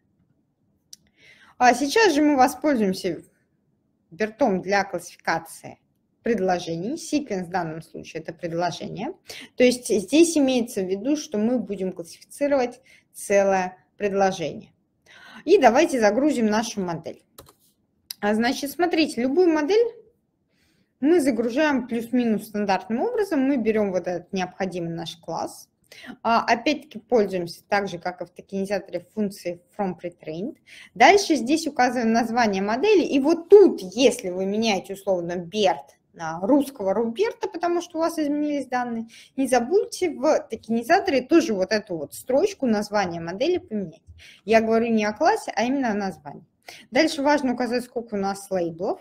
А сейчас же мы воспользуемся бертом для классификации предложений. Sequence в данном случае это предложение. То есть здесь имеется в виду, что мы будем классифицировать целое предложение. И давайте загрузим нашу модель. А значит, смотрите, любую модель мы загружаем плюс-минус стандартным образом. Мы берем вот этот необходимый наш класс. А, опять-таки пользуемся так же, как и в токенизаторе функции from pretrained. Дальше здесь указываем название модели. И вот тут, если вы меняете условно BERT на русского Руберта, потому что у вас изменились данные, не забудьте в токенизаторе тоже вот эту вот строчку названия модели поменять. Я говорю не о классе, а именно о названии. Дальше важно указать, сколько у нас лейблов,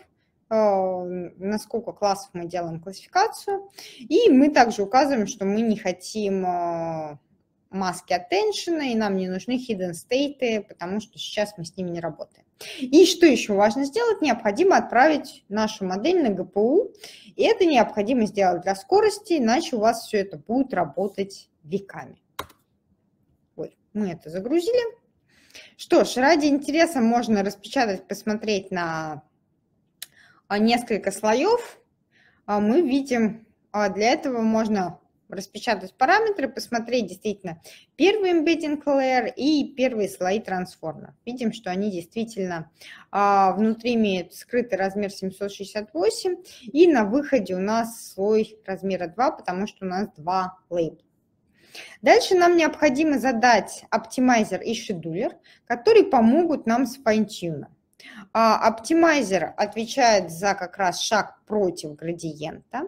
на сколько классов мы делаем классификацию. И мы также указываем, что мы не хотим маски attention, и нам не нужны hidden state, потому что сейчас мы с ними не работаем. И что еще важно сделать? Необходимо отправить нашу модель на джи пи ю. И это необходимо сделать для скорости, иначе у вас все это будет работать веками. Вот, мы это загрузили. Что ж, ради интереса можно распечатать, посмотреть на несколько слоев. Мы видим, для этого можно распечатать параметры, посмотреть действительно первый embedding layer и первые слои трансформера. Видим, что они действительно внутри имеют скрытый размер семьсот шестьдесят восемь, и на выходе у нас слой размера два, потому что у нас два лейбла. Дальше нам необходимо задать оптимайзер и шедулер, которые помогут нам с файн-тюном. Оптимайзер отвечает за как раз шаг против градиента,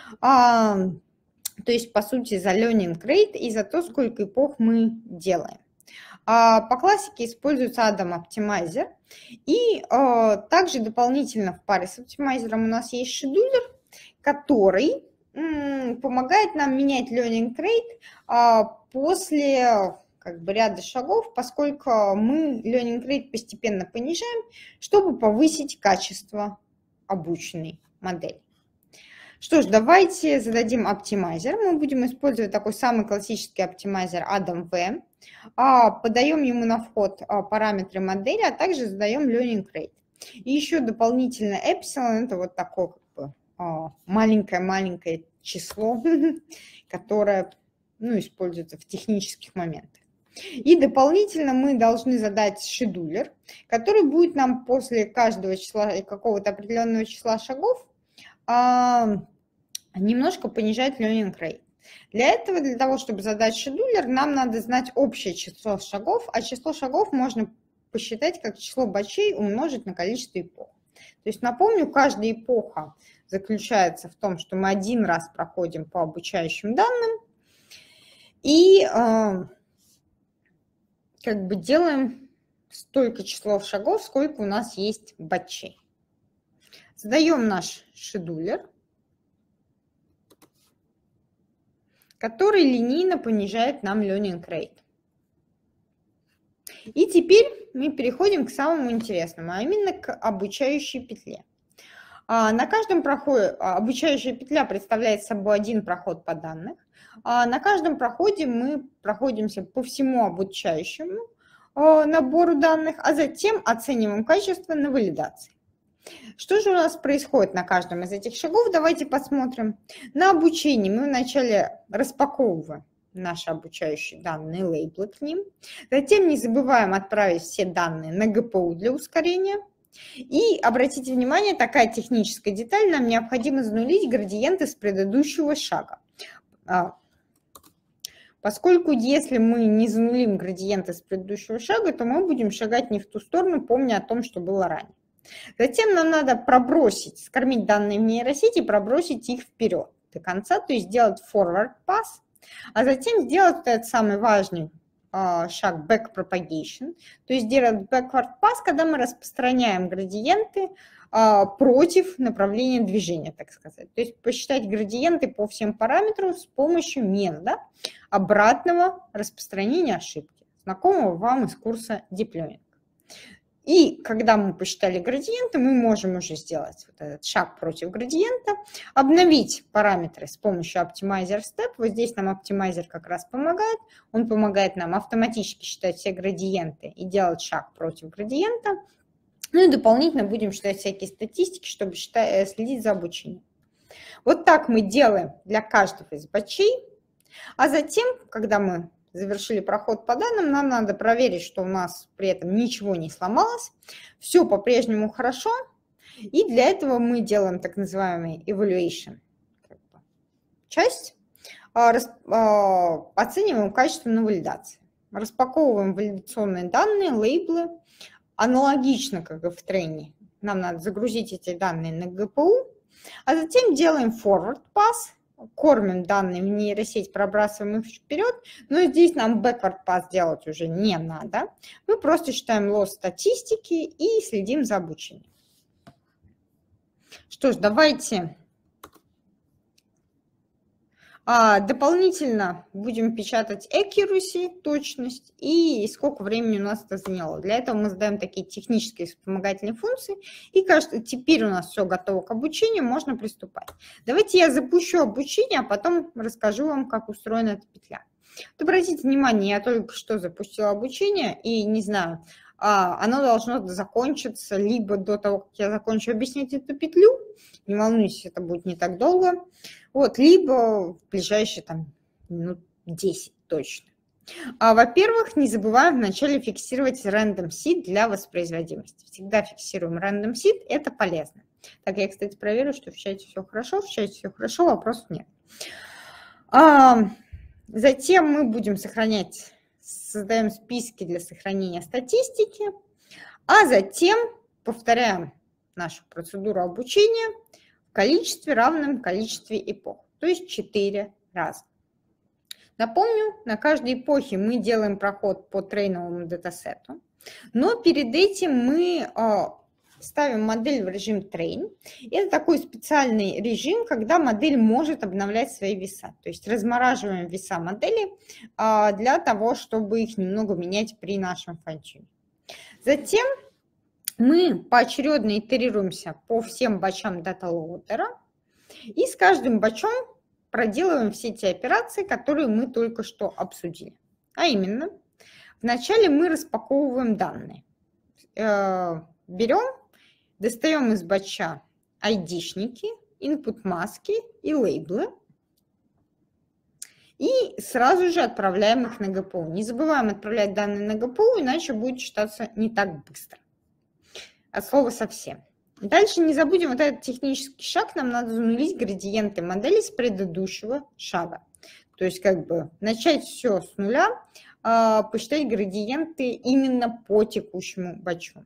то есть, по сути, за learning rate и за то, сколько эпох мы делаем. По классике используется Adam Optimizer. И также дополнительно в паре с оптимайзером у нас есть шедулер, который помогает нам менять learning rate после как бы ряда шагов, поскольку мы learning rate постепенно понижаем, чтобы повысить качество обученной модели. Что ж, давайте зададим оптимайзер. Мы будем использовать такой самый классический оптимайзер Adam V. Подаем ему на вход параметры модели, а также задаем learning rate. И еще дополнительно epsilon – это вот такое как бы маленькое-маленькое число, которое ну, используется в технических моментах. И дополнительно мы должны задать шедулер, который будет нам после каждого числа, какого-то определенного числа шагов немножко понижать learning rate. Для этого, для того, чтобы задать шедулер, нам надо знать общее число шагов, а число шагов можно посчитать как число батчей умножить на количество эпох. То есть, напомню, каждая эпоха заключается в том, что мы один раз проходим по обучающим данным и э, как бы делаем столько числов шагов, сколько у нас есть батчей. Задаем наш шедулер, который линейно понижает нам learning rate. И теперь мы переходим к самому интересному, а именно к обучающей петле. На каждом проходе обучающая петля представляет собой один проход по данным. На каждом проходе мы проходимся по всему обучающему набору данных, а затем оцениваем качество на валидации. Что же у нас происходит на каждом из этих шагов? Давайте посмотрим. На обучении мы вначале распаковываем наши обучающие данные, лейблы к ним. Затем не забываем отправить все данные на джи пи ю для ускорения. И обратите внимание, такая техническая деталь, нам необходимо занулить градиенты с предыдущего шага. Поскольку если мы не занулим градиенты с предыдущего шага, то мы будем шагать не в ту сторону, помня о том, что было ранее. Затем нам надо пробросить, скормить данные в нейросети и пробросить их вперед до конца, то есть сделать forward pass, а затем сделать этот самый важный э, шаг back propagation, то есть делать backward pass, когда мы распространяем градиенты э, против направления движения, так сказать. То есть посчитать градиенты по всем параметрам с помощью метода обратного распространения ошибки, знакомого вам из курса Deep Learning. И когда мы посчитали градиенты, мы можем уже сделать вот этот шаг против градиента, обновить параметры с помощью Optimizer Step. Вот здесь нам Optimizer как раз помогает. Он помогает нам автоматически считать все градиенты и делать шаг против градиента. Ну и дополнительно будем считать всякие статистики, чтобы считать, следить за обучением. Вот так мы делаем для каждого из батчей. А затем, когда мы завершили проход по данным, нам надо проверить, что у нас при этом ничего не сломалось, все по-прежнему хорошо, и для этого мы делаем так называемый evaluation часть, оцениваем качественную валидацию, распаковываем валидационные данные, лейблы, аналогично, как и в трейне, нам надо загрузить эти данные на джи пи ю, а затем делаем forward pass, кормим данные в нейросеть, пробрасываем их вперед, но здесь нам backward pass делать уже не надо. Мы просто считаем лосс статистики и следим за обучением. Что ж, давайте а, дополнительно будем печатать accuracy, точность, и сколько времени у нас это заняло. Для этого мы задаем такие технические вспомогательные функции, и кажется, теперь у нас все готово к обучению, можно приступать. Давайте я запущу обучение, а потом расскажу вам, как устроена эта петля. Вот обратите внимание, я только что запустила обучение, и не знаю, оно должно закончиться либо до того, как я закончу объяснять эту петлю, не волнуйтесь, это будет не так долго, вот, либо в ближайшие там, минут десять точно. А, во-первых, не забываем вначале фиксировать random seed для воспроизводимости. Всегда фиксируем random seed, это полезно. Так, я, кстати, проверю, что в чате все хорошо, в чате все хорошо, вопросов нет. А, затем мы будем сохранять, создаем списки для сохранения статистики, а затем повторяем нашу процедуру обучения в количестве, равном количестве эпох, то есть четыре раза. Напомню, на каждой эпохе мы делаем проход по трейновому датасету, но перед этим мы ставим модель в режим train. Это такой специальный режим, когда модель может обновлять свои веса. То есть размораживаем веса модели для того, чтобы их немного менять при нашем файн-тюне. Затем мы поочередно итерируемся по всем батчам дата-лоудера и с каждым батчом проделываем все те операции, которые мы только что обсудили. А именно, вначале мы распаковываем данные. Берем, достаем из батча айдишники, input-маски и лейблы и сразу же отправляем их на джи пи ю. Не забываем отправлять данные на джи пи ю, иначе будет считаться не так быстро. От слова совсем. Дальше не забудем вот этот технический шаг, нам надо занулить градиенты модели с предыдущего шага. То есть как бы начать все с нуля, посчитать градиенты именно по текущему батчу.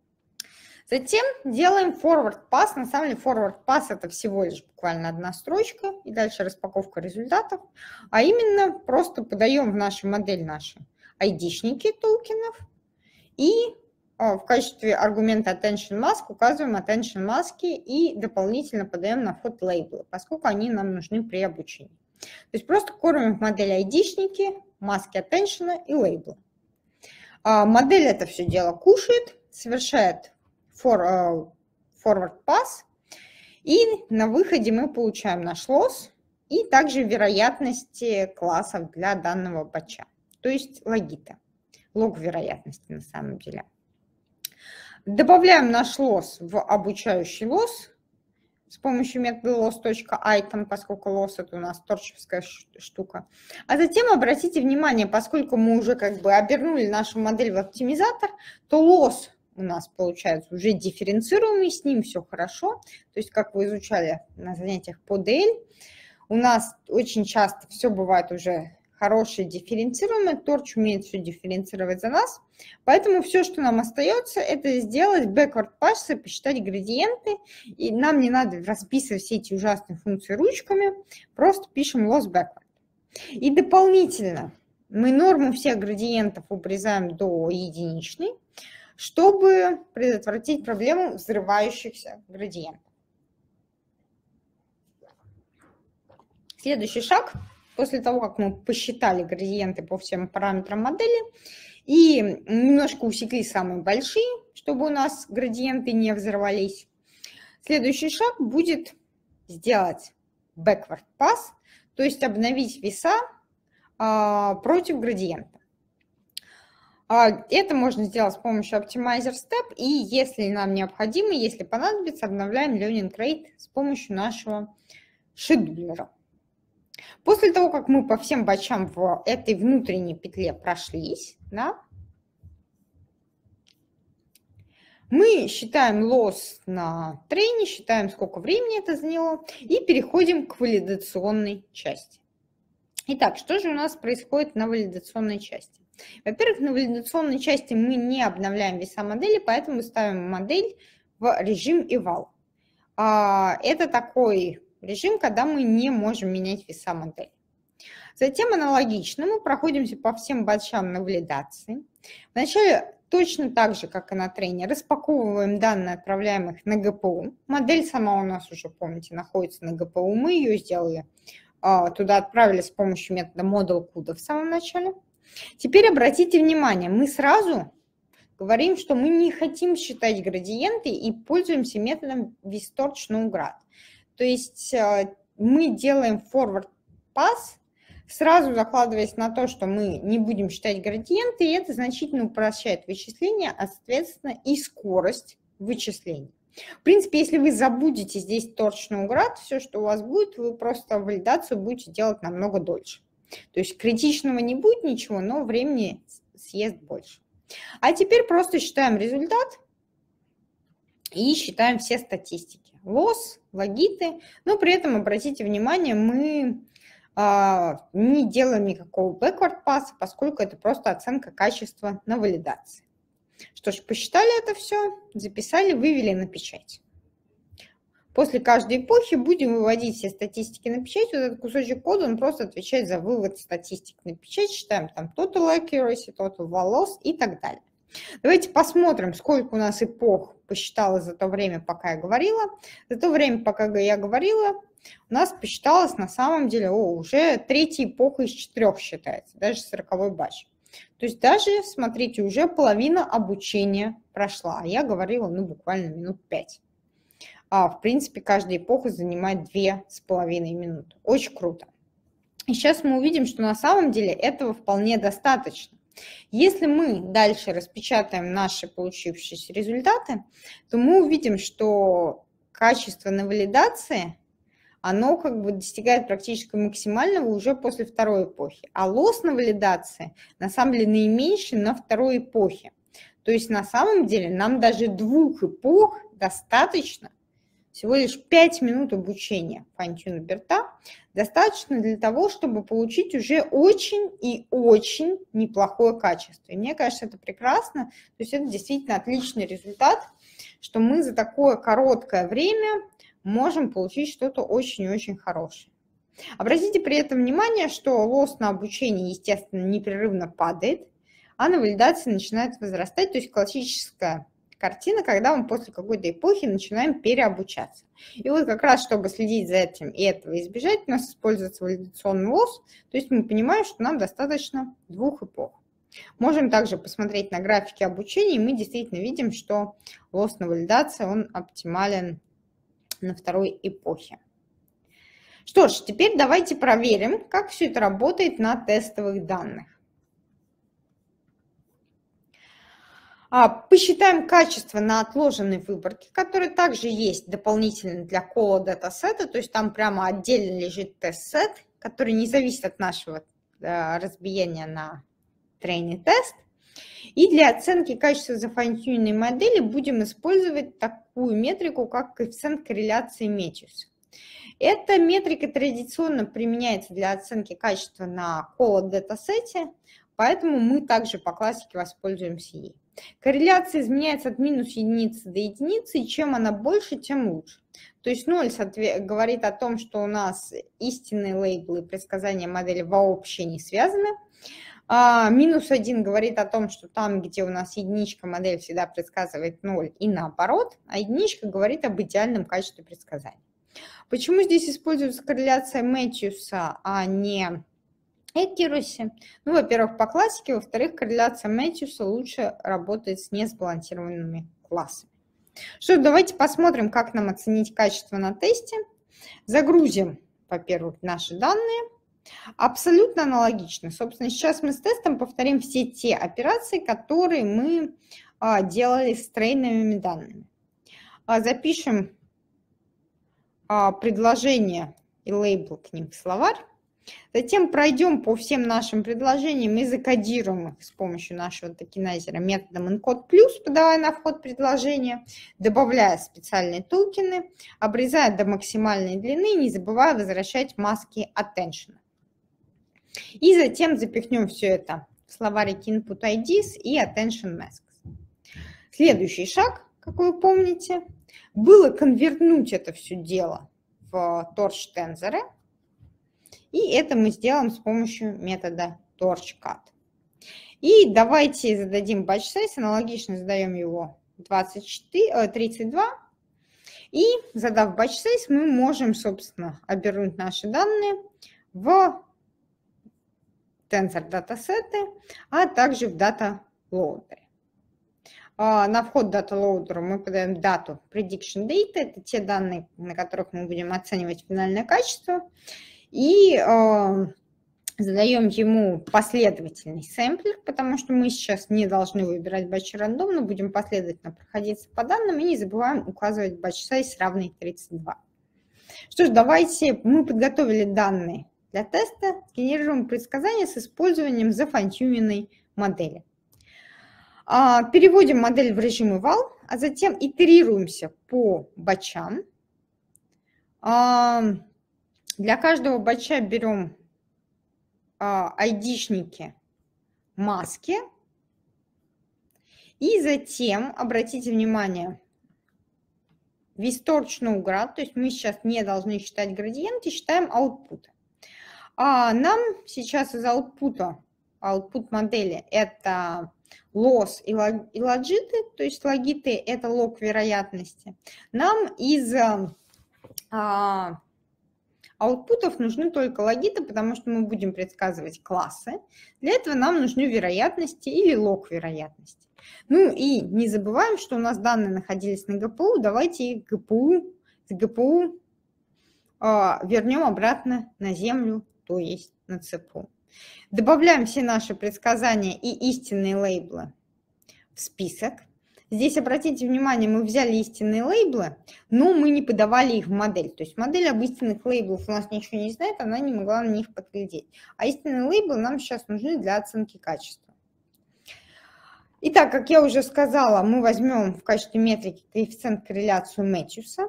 Затем делаем forward pass. На самом деле forward pass это всего лишь буквально одна строчка и дальше распаковка результатов. А именно просто подаем в нашу модель наши айдишники токенов и в качестве аргумента attention mask указываем attention маски и дополнительно подаем на вход лейблы, поскольку они нам нужны при обучении. То есть просто кормим в модель айдишники, маски attention и лейблы. Модель это все дело кушает, совершает for, forward pass, и на выходе мы получаем наш лосс и также вероятности классов для данного батча, то есть логита, лог вероятности на самом деле. Добавляем наш лосс в обучающий лосс с помощью метода loss.item, поскольку лосс это у нас торчевская штука. А затем обратите внимание, поскольку мы уже как бы обернули нашу модель в оптимизатор, то лосс у нас получается уже дифференцируемый, с ним все хорошо. То есть как вы изучали на занятиях по ди эл, у нас очень часто все бывает уже хорошее дифференцируемое, Торч умеет все дифференцировать за нас. Поэтому все, что нам остается, это сделать backward pass, посчитать градиенты. И нам не надо расписывать все эти ужасные функции ручками, просто пишем loss backward. И дополнительно мы норму всех градиентов обрезаем до единичной, чтобы предотвратить проблему взрывающихся градиентов. Следующий шаг. После того, как мы посчитали градиенты по всем параметрам модели, И немножко усекли самые большие, чтобы у нас градиенты не взорвались. Следующий шаг будет сделать backward pass, то есть обновить веса а, против градиента. А, это можно сделать с помощью Optimizer Step, и если нам необходимо, если понадобится, обновляем Learning Rate с помощью нашего шедулера. После того, как мы по всем батчам в этой внутренней петле прошлись, да, мы считаем лосс на трейне, считаем, сколько времени это заняло, и переходим к валидационной части. Итак, что же у нас происходит на валидационной части? Во-первых, на валидационной части мы не обновляем веса модели, поэтому ставим модель в режим eval. Это такой режим, когда мы не можем менять веса модели. Затем аналогично мы проходимся по всем батчам на валидации. Вначале точно так же, как и на трейне, распаковываем данные, отправляем их на джи пи ю. Модель сама у нас уже, помните, находится на джи пи ю. Мы ее сделали, туда отправили с помощью метода model CUDA в самом начале. Теперь обратите внимание, мы сразу говорим, что мы не хотим считать градиенты и пользуемся методом VStorch NoGrad. То есть мы делаем forward pass, сразу закладываясь на то, что мы не будем считать градиенты, и это значительно упрощает вычисление, а соответственно и скорость вычислений. В принципе, если вы забудете здесь Torch NoGrad, все, что у вас будет, вы просто валидацию будете делать намного дольше. То есть критичного не будет ничего, но времени съест больше. А теперь просто считаем результат и считаем все статистики. Лосс, логиты, но при этом, обратите внимание, мы а, не делаем никакого backward pass, поскольку это просто оценка качества на валидации. Что ж, посчитали это все, записали, вывели на печать. После каждой эпохи будем выводить все статистики на печать. Вот этот кусочек кода, он просто отвечает за вывод статистик на печать. Считаем там total accuracy, total loss и так далее. Давайте посмотрим, сколько у нас эпох посчитала за то время, пока я говорила. За то время, пока я говорила, у нас посчиталось на самом деле, о, уже третья эпоха из четырех считается, даже сороковой батч. То есть даже, смотрите, уже половина обучения прошла. А я говорила, ну, буквально минут пять. А, в принципе, каждая эпоха занимает две с половиной минуты. Очень круто. И сейчас мы увидим, что на самом деле этого вполне достаточно. Если мы дальше распечатаем наши получившиеся результаты, то мы увидим, что качество на валидации, оно как бы достигает практически максимального уже после второй эпохи. А лосс на валидации на самом деле наименьший на второй эпохе. То есть на самом деле нам даже двух эпох достаточно. Всего лишь пять минут обучения fine-tune берта достаточно для того, чтобы получить уже очень и очень неплохое качество. И мне кажется, это прекрасно. То есть это действительно отличный результат, что мы за такое короткое время можем получить что-то очень и очень хорошее. Обратите при этом внимание, что лосс на обучении, естественно, непрерывно падает, а на валидации начинает возрастать. То есть классическая картина, когда мы после какой-то эпохи начинаем переобучаться. И вот как раз, чтобы следить за этим и этого избежать, у нас используется валидационный лосс, то есть мы понимаем, что нам достаточно двух эпох. Можем также посмотреть на графике обучения, и мы действительно видим, что лосс на валидации, он оптимален на второй эпохе. Что ж, теперь давайте проверим, как все это работает на тестовых данных. Посчитаем качество на отложенной выборке, которая также есть дополнительно для кола датасета, то есть там прямо отдельно лежит тест-сет, который не зависит от нашего разбиения на трейнинг тест. И для оценки качества зафайн-тюненной модели будем использовать такую метрику, как коэффициент корреляции Метьюса. Эта метрика традиционно применяется для оценки качества на кола датасете, поэтому мы также по классике воспользуемся ей. Корреляция изменяется от минус единицы до единицы, и чем она больше, тем лучше. То есть ноль говорит о том, что у нас истинные лейблы и предсказания модели вообще не связаны. А минус один говорит о том, что там, где у нас единичка, модель всегда предсказывает ноль и наоборот, а единичка говорит об идеальном качестве предсказания. Почему здесь используется корреляция Мэтьюса, а не Accuracy. Ну, во-первых, по классике, во-вторых, корреляция Мэтьюса лучше работает с несбалансированными классами. Что ж, давайте посмотрим, как нам оценить качество на тесте. Загрузим, во-первых, наши данные. Абсолютно аналогично. Собственно, сейчас мы с тестом повторим все те операции, которые мы а, делали с трейновыми данными. А, запишем а, предложение и лейбл к ним в словарь. Затем пройдем по всем нашим предложениям и закодируем их с помощью нашего токенайзера методом encode+, подавая на вход предложения, добавляя специальные токены, обрезая до максимальной длины, не забывая возвращать маски attention. И затем запихнем все это в словарик input ай дис и attention masks. Следующий шаг, как вы помните, было конвертнуть это все дело в torch-тензоры. И это мы сделаем с помощью метода torchCut. И давайте зададим batch size, аналогично задаем его двадцать четыре, тридцать два. И задав batch size, мы можем, собственно, обернуть наши данные в tensor датасеты, а также в data loader. На вход data loader мы подаем дату prediction data, это те данные, на которых мы будем оценивать финальное качество. И э, задаем ему последовательный сэмплер, потому что мы сейчас не должны выбирать batch рандомно, будем последовательно проходиться по данным и не забываем указывать batch size равный тридцать два. Что ж, давайте, мы подготовили данные для теста, генерируем предсказания с использованием зафантюненной модели. А, переводим модель в режим eval, а затем итерируемся по батчам. А, Для каждого батча берем а, айдишники маски. И затем, обратите внимание, весь torch nowgrad, то есть мы сейчас не должны считать градиенты, считаем output. А нам сейчас из output, output модели это loss и логиты, то есть логиты это лог вероятности. Нам из а, аутпутов нужны только логиты, потому что мы будем предсказывать классы. Для этого нам нужны вероятности или лог вероятности. Ну и не забываем, что у нас данные находились на ГПУ. Давайте их ГПУ, с ГПУ э, вернем обратно на землю, то есть на ЦПУ. Добавляем все наши предсказания и истинные лейблы в список. Здесь, обратите внимание, мы взяли истинные лейблы, но мы не подавали их в модель. То есть модель об истинных лейблах у нас ничего не знает, она не могла на них подглядеть. А истинные лейблы нам сейчас нужны для оценки качества. Итак, как я уже сказала, мы возьмем в качестве метрики коэффициент корреляцию Мэтьюса,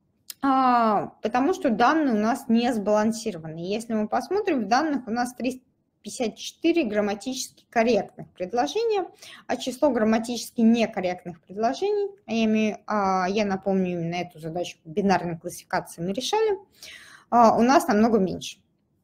потому что данные у нас не сбалансированы. Если мы посмотрим, в данных у нас триста пятьдесят четыре грамматически корректных предложения, а число грамматически некорректных предложений, я, имею, я напомню, именно эту задачу бинарной классификации мы решали, у нас намного меньше.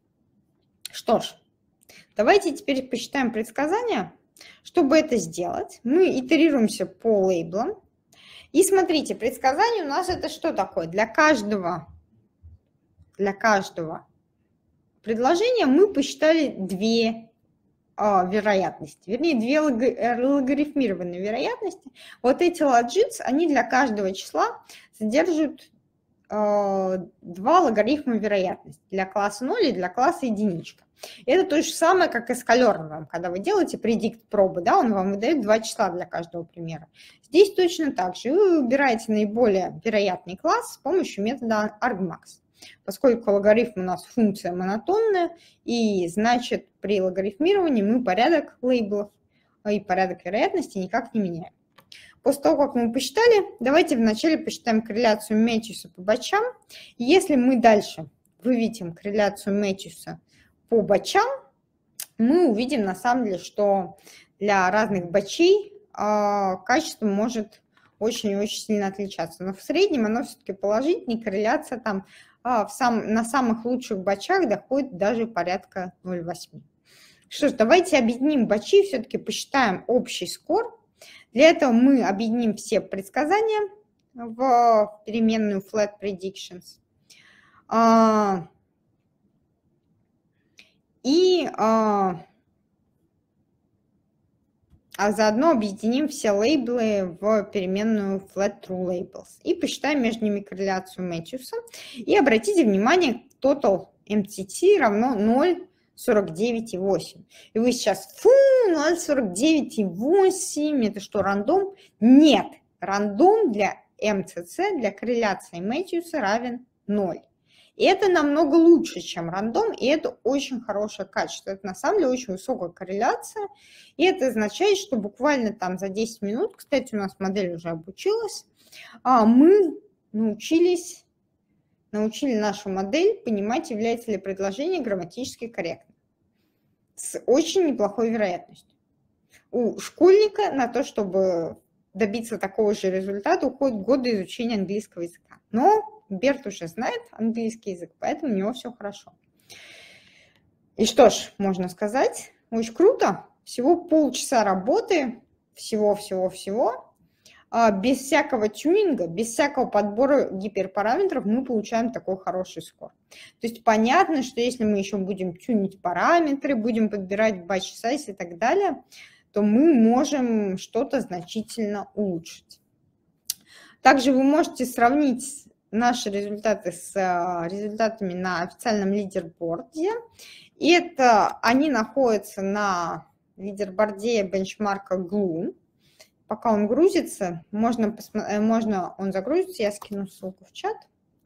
Что ж, давайте теперь посчитаем предсказания. Чтобы это сделать, мы итерируемся по лейблам. И смотрите, предсказание у нас это что такое? Для каждого, для каждого предложения мы посчитали две а, вероятности, вернее, две логарифмированные вероятности. Вот эти logits, они для каждого числа содержат а, два логарифма вероятности. Для класса ноль и для класса единичка. Это то же самое, как и с колерным, когда вы делаете предикт пробы, да, он вам выдает два числа для каждого примера. Здесь точно так же. Вы выбираете наиболее вероятный класс с помощью метода argmax. Поскольку логарифм у нас функция монотонная, и значит при логарифмировании мы порядок лейблов и порядок вероятности никак не меняем. После того, как мы посчитали, давайте вначале посчитаем корреляцию Мэтьюса по батчам. Если мы дальше выведем корреляцию Мэтьюса по батчам, мы увидим на самом деле, что для разных батчей э, качество может очень и очень сильно отличаться. Но в среднем оно все-таки положительнее, корреляция там э, в сам, на самых лучших батчах доходит даже порядка ноль целых восемь десятых. Что ж, давайте объединим батчи, все-таки посчитаем общий скор. Для этого мы объединим все предсказания в переменную flat predictions. Э, И а, а заодно объединим все лейблы в переменную flat_true_labels и посчитаем между ними корреляцию Мэтьюса. И обратите внимание, total эм ти ти равно ноль целых сорок девять сотых восемь. И вы сейчас, фу, ноль целых сорок девять сотых восемь, это что, рандом? Нет, рандом для эм си си, для корреляции Мэтьюса равен ноль. И это намного лучше, чем рандом, и это очень хорошее качество. Это на самом деле очень высокая корреляция, и это означает, что буквально там за десять минут, кстати, у нас модель уже обучилась, мы научились, научили нашу модель понимать, является ли предложение грамматически корректным. С очень неплохой вероятностью. У школьника на то, чтобы добиться такого же результата, уходит годы изучения английского языка. Но Берт уже знает английский язык, поэтому у него все хорошо. И что ж, можно сказать, очень круто. Всего полчаса работы, всего-всего-всего. Без всякого тюнинга, без всякого подбора гиперпараметров мы получаем такой хороший скор. То есть понятно, что если мы еще будем тюнить параметры, будем подбирать batch size и так далее, то мы можем что-то значительно улучшить. Также вы можете сравнить наши результаты с результатами на официальном лидерборде. И это они находятся на лидерборде бенчмарка глу. Пока он грузится, можно, посмотреть, можно он загрузится, я скину ссылку в чат.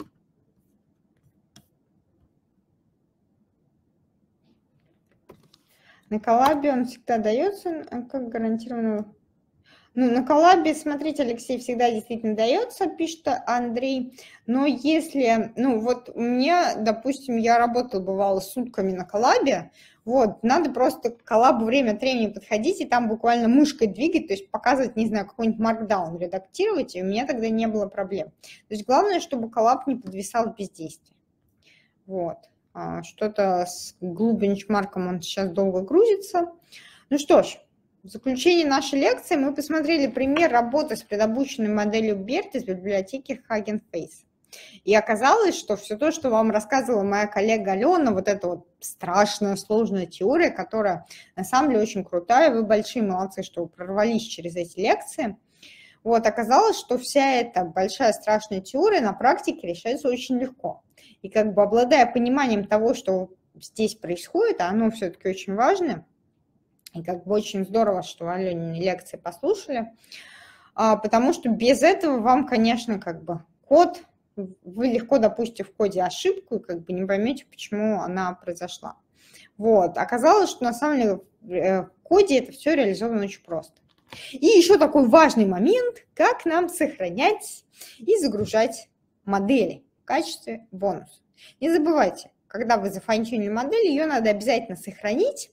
На коллабе он всегда дается, как гарантированно. Ну, на коллабе, смотрите, Алексей, всегда действительно дается, пишет Андрей. Но если, ну, вот у меня, допустим, я работала, бывало, сутками на коллабе, вот, надо просто к коллабу время от времени подходить и там буквально мышкой двигать, то есть показывать, не знаю, какой-нибудь маркдаун редактировать, и у меня тогда не было проблем. То есть главное, чтобы коллаб не подвисал в бездействии. Вот. Что-то с глу бенчмарком он сейчас долго грузится. Ну что ж. В заключение нашей лекции мы посмотрели пример работы с предобученной моделью Берт из библиотеки Hugging Face. И оказалось, что все то, что вам рассказывала моя коллега Алена, вот эта вот страшная, сложная теория, которая на самом деле очень крутая, вы большие молодцы, что вы прорвались через эти лекции. Вот, оказалось, что вся эта большая страшная теория на практике решается очень легко. И как бы обладая пониманием того, что здесь происходит, а оно все-таки очень важно, и как бы очень здорово, что Аленины лекции послушали, потому что без этого вам, конечно, как бы код, вы легко допустите в коде ошибку и как бы не поймете, почему она произошла. Вот, оказалось, что на самом деле в коде это все реализовано очень просто. И еще такой важный момент, как нам сохранять и загружать модели в качестве бонуса. Не забывайте, когда вы зафайнтюнили модель, ее надо обязательно сохранить,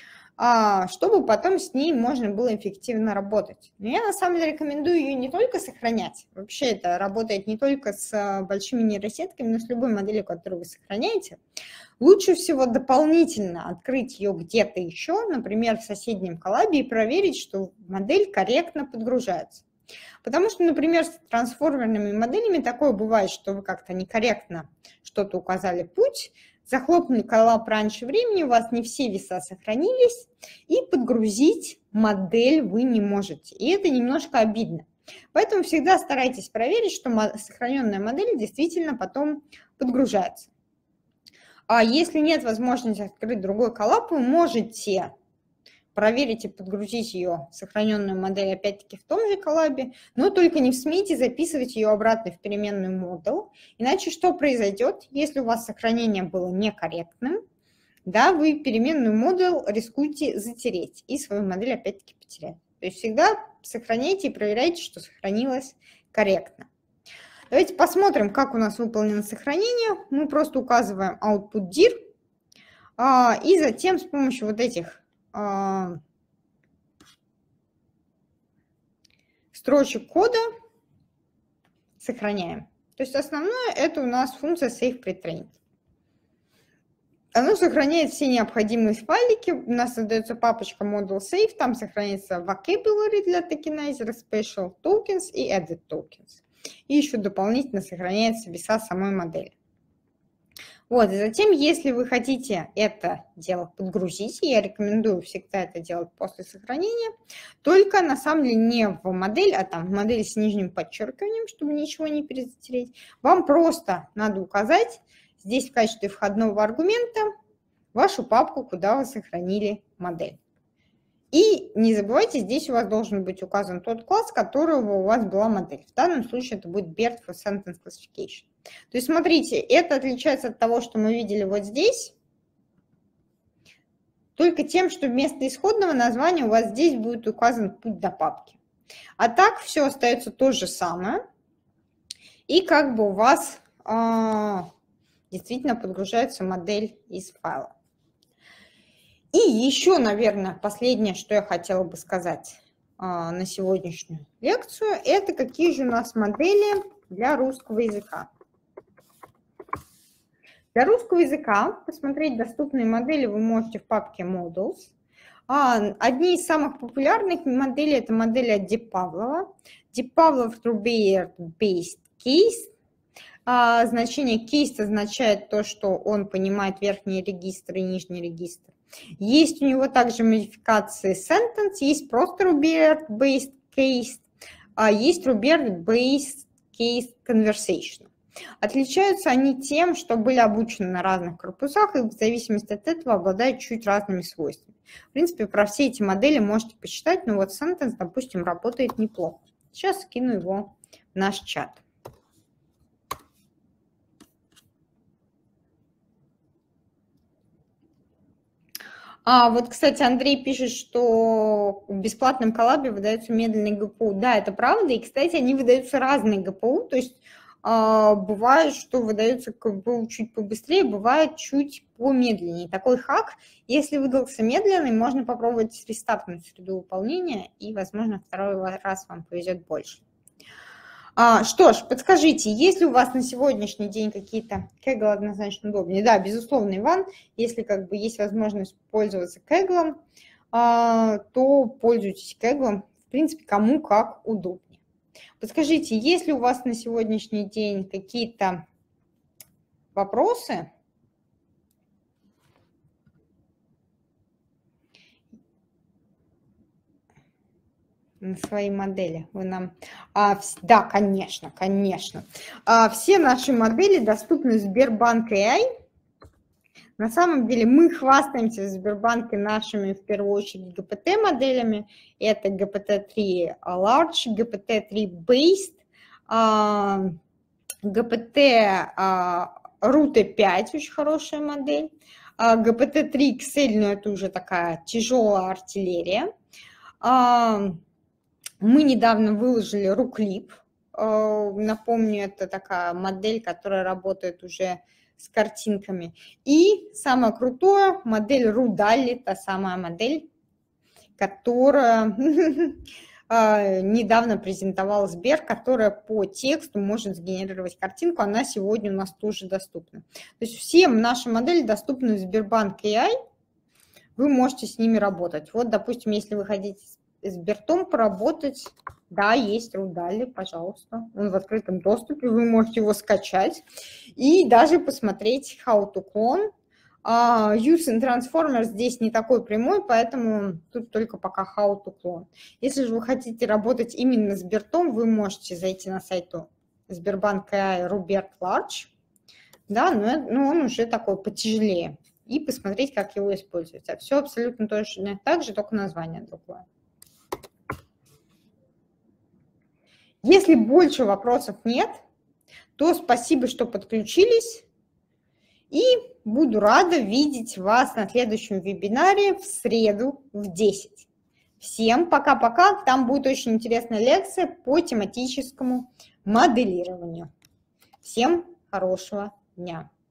чтобы потом с ней можно было эффективно работать. Но я на самом деле рекомендую ее не только сохранять, вообще это работает не только с большими нейросетками, но с любой моделью, которую вы сохраняете. Лучше всего дополнительно открыть ее где-то еще, например, в соседнем коллабе, и проверить, что модель корректно подгружается. Потому что, например, с трансформерными моделями такое бывает, что вы как-то некорректно что-то указали путь, захлопнули коллаб раньше времени, у вас не все веса сохранились, и подгрузить модель вы не можете. И это немножко обидно. Поэтому всегда старайтесь проверить, что сохраненная модель действительно потом подгружается. А если нет возможности открыть другой коллаб, вы можете проверить и подгрузить ее, сохраненную модель, опять-таки в том же коллабе, но только не смейте записывать ее обратно в переменную model, иначе что произойдет, если у вас сохранение было некорректным, да, вы переменную model рискуете затереть и свою модель опять-таки потерять. То есть всегда сохраняйте и проверяйте, что сохранилось корректно. Давайте посмотрим, как у нас выполнено сохранение. Мы просто указываем output dir, а, и затем с помощью вот этих а, строчек кода сохраняем. То есть основное это у нас функция save pretrained. Оно сохраняет все необходимые файлики. У нас создается папочка model save, там сохраняется vocabulary для tokenizer, special tokens и added tokens. И еще дополнительно сохраняется веса самой модели. Вот, и затем, если вы хотите это дело подгрузить, я рекомендую всегда это делать после сохранения, только на самом деле не в модель, а там в модель с нижним подчеркиванием, чтобы ничего не перезатереть. Вам просто надо указать здесь в качестве входного аргумента вашу папку, куда вы сохранили модель. И не забывайте, здесь у вас должен быть указан тот класс, которого у вас была модель. В данном случае это будет BERT for Sentence Classification. То есть, смотрите, это отличается от того, что мы видели вот здесь, только тем, что вместо исходного названия у вас здесь будет указан путь до папки. А так все остается то же самое. И как бы у вас а, действительно подгружается модель из файла. И еще, наверное, последнее, что я хотела бы сказать а, на сегодняшнюю лекцию, это какие же у нас модели для русского языка. Для русского языка посмотреть доступные модели вы можете в папке Models. А, одни из самых популярных моделей – это модели от Дипавлова. Дипавлов Rubyard Based Case. А, значение case означает то, что он понимает верхний регистр и нижний регистр. Есть у него также модификации sentence, есть просто Rubyard Based Case, а есть Rubyard Based Case Conversation. Отличаются они тем, что были обучены на разных корпусах и в зависимости от этого обладают чуть разными свойствами. В принципе, про все эти модели можете почитать, но вот sentence, допустим, работает неплохо. Сейчас скину его в наш чат. А вот, кстати, Андрей пишет, что в бесплатном коллабе выдаются медленные ГПУ. Да, это правда. И, кстати, они выдаются разные ГПУ. То есть э, бывает, что выдаются ГПУ чуть побыстрее, бывает чуть помедленнее. Такой хак, если выдался медленный, можно попробовать рестартнуть среду выполнения, и, возможно, второй раз вам повезет больше. А, что ж, подскажите, есть ли у вас на сегодняшний день какие-то Kaggle однозначно удобнее? Да, безусловно, Иван, если как бы есть возможность пользоваться Kaggle, а, то пользуйтесь Kaggle, в принципе, кому как удобнее. Подскажите, есть ли у вас на сегодняшний день какие-то вопросы? На свои модели вы нам... А, да, конечно, конечно. А, все наши модели доступны в Сбербанк эй ай. На самом деле мы хвастаемся в Сбербанке нашими, в первую очередь, джи пи ти-моделями. Это джи пи ти три Large, джи пи ти три Based, а, джи пи ти а, Route пять, очень хорошая модель. А, джи пи ти три икс эл, но это уже такая тяжелая артиллерия. А, Мы недавно выложили Руклип. Напомню, это такая модель, которая работает уже с картинками. И самое крутое, модель Рудалли, та самая модель, которая недавно презентовал Сбер, которая по тексту может сгенерировать картинку. Она сегодня у нас тоже доступна. То есть все наши модели доступны в Сбербанк эй ай. Вы можете с ними работать. Вот, допустим, если вы хотите с Бертом поработать, да, есть Рудалли, пожалуйста. Он в открытом доступе, вы можете его скачать и даже посмотреть how to clone. Uh, use in Transformers здесь не такой прямой, поэтому тут только пока how to clone. Если же вы хотите работать именно с Бертом, вы можете зайти на сайт Сбербанк эй ай Rubyard Large, да, но, но он уже такой потяжелее, и посмотреть, как его использовать. А все абсолютно точно так же, только название другое. Если больше вопросов нет, то спасибо, что подключились, и буду рада видеть вас на следующем вебинаре в среду в десять. Всем пока-пока, там будет очень интересная лекция по тематическому моделированию. Всем хорошего дня.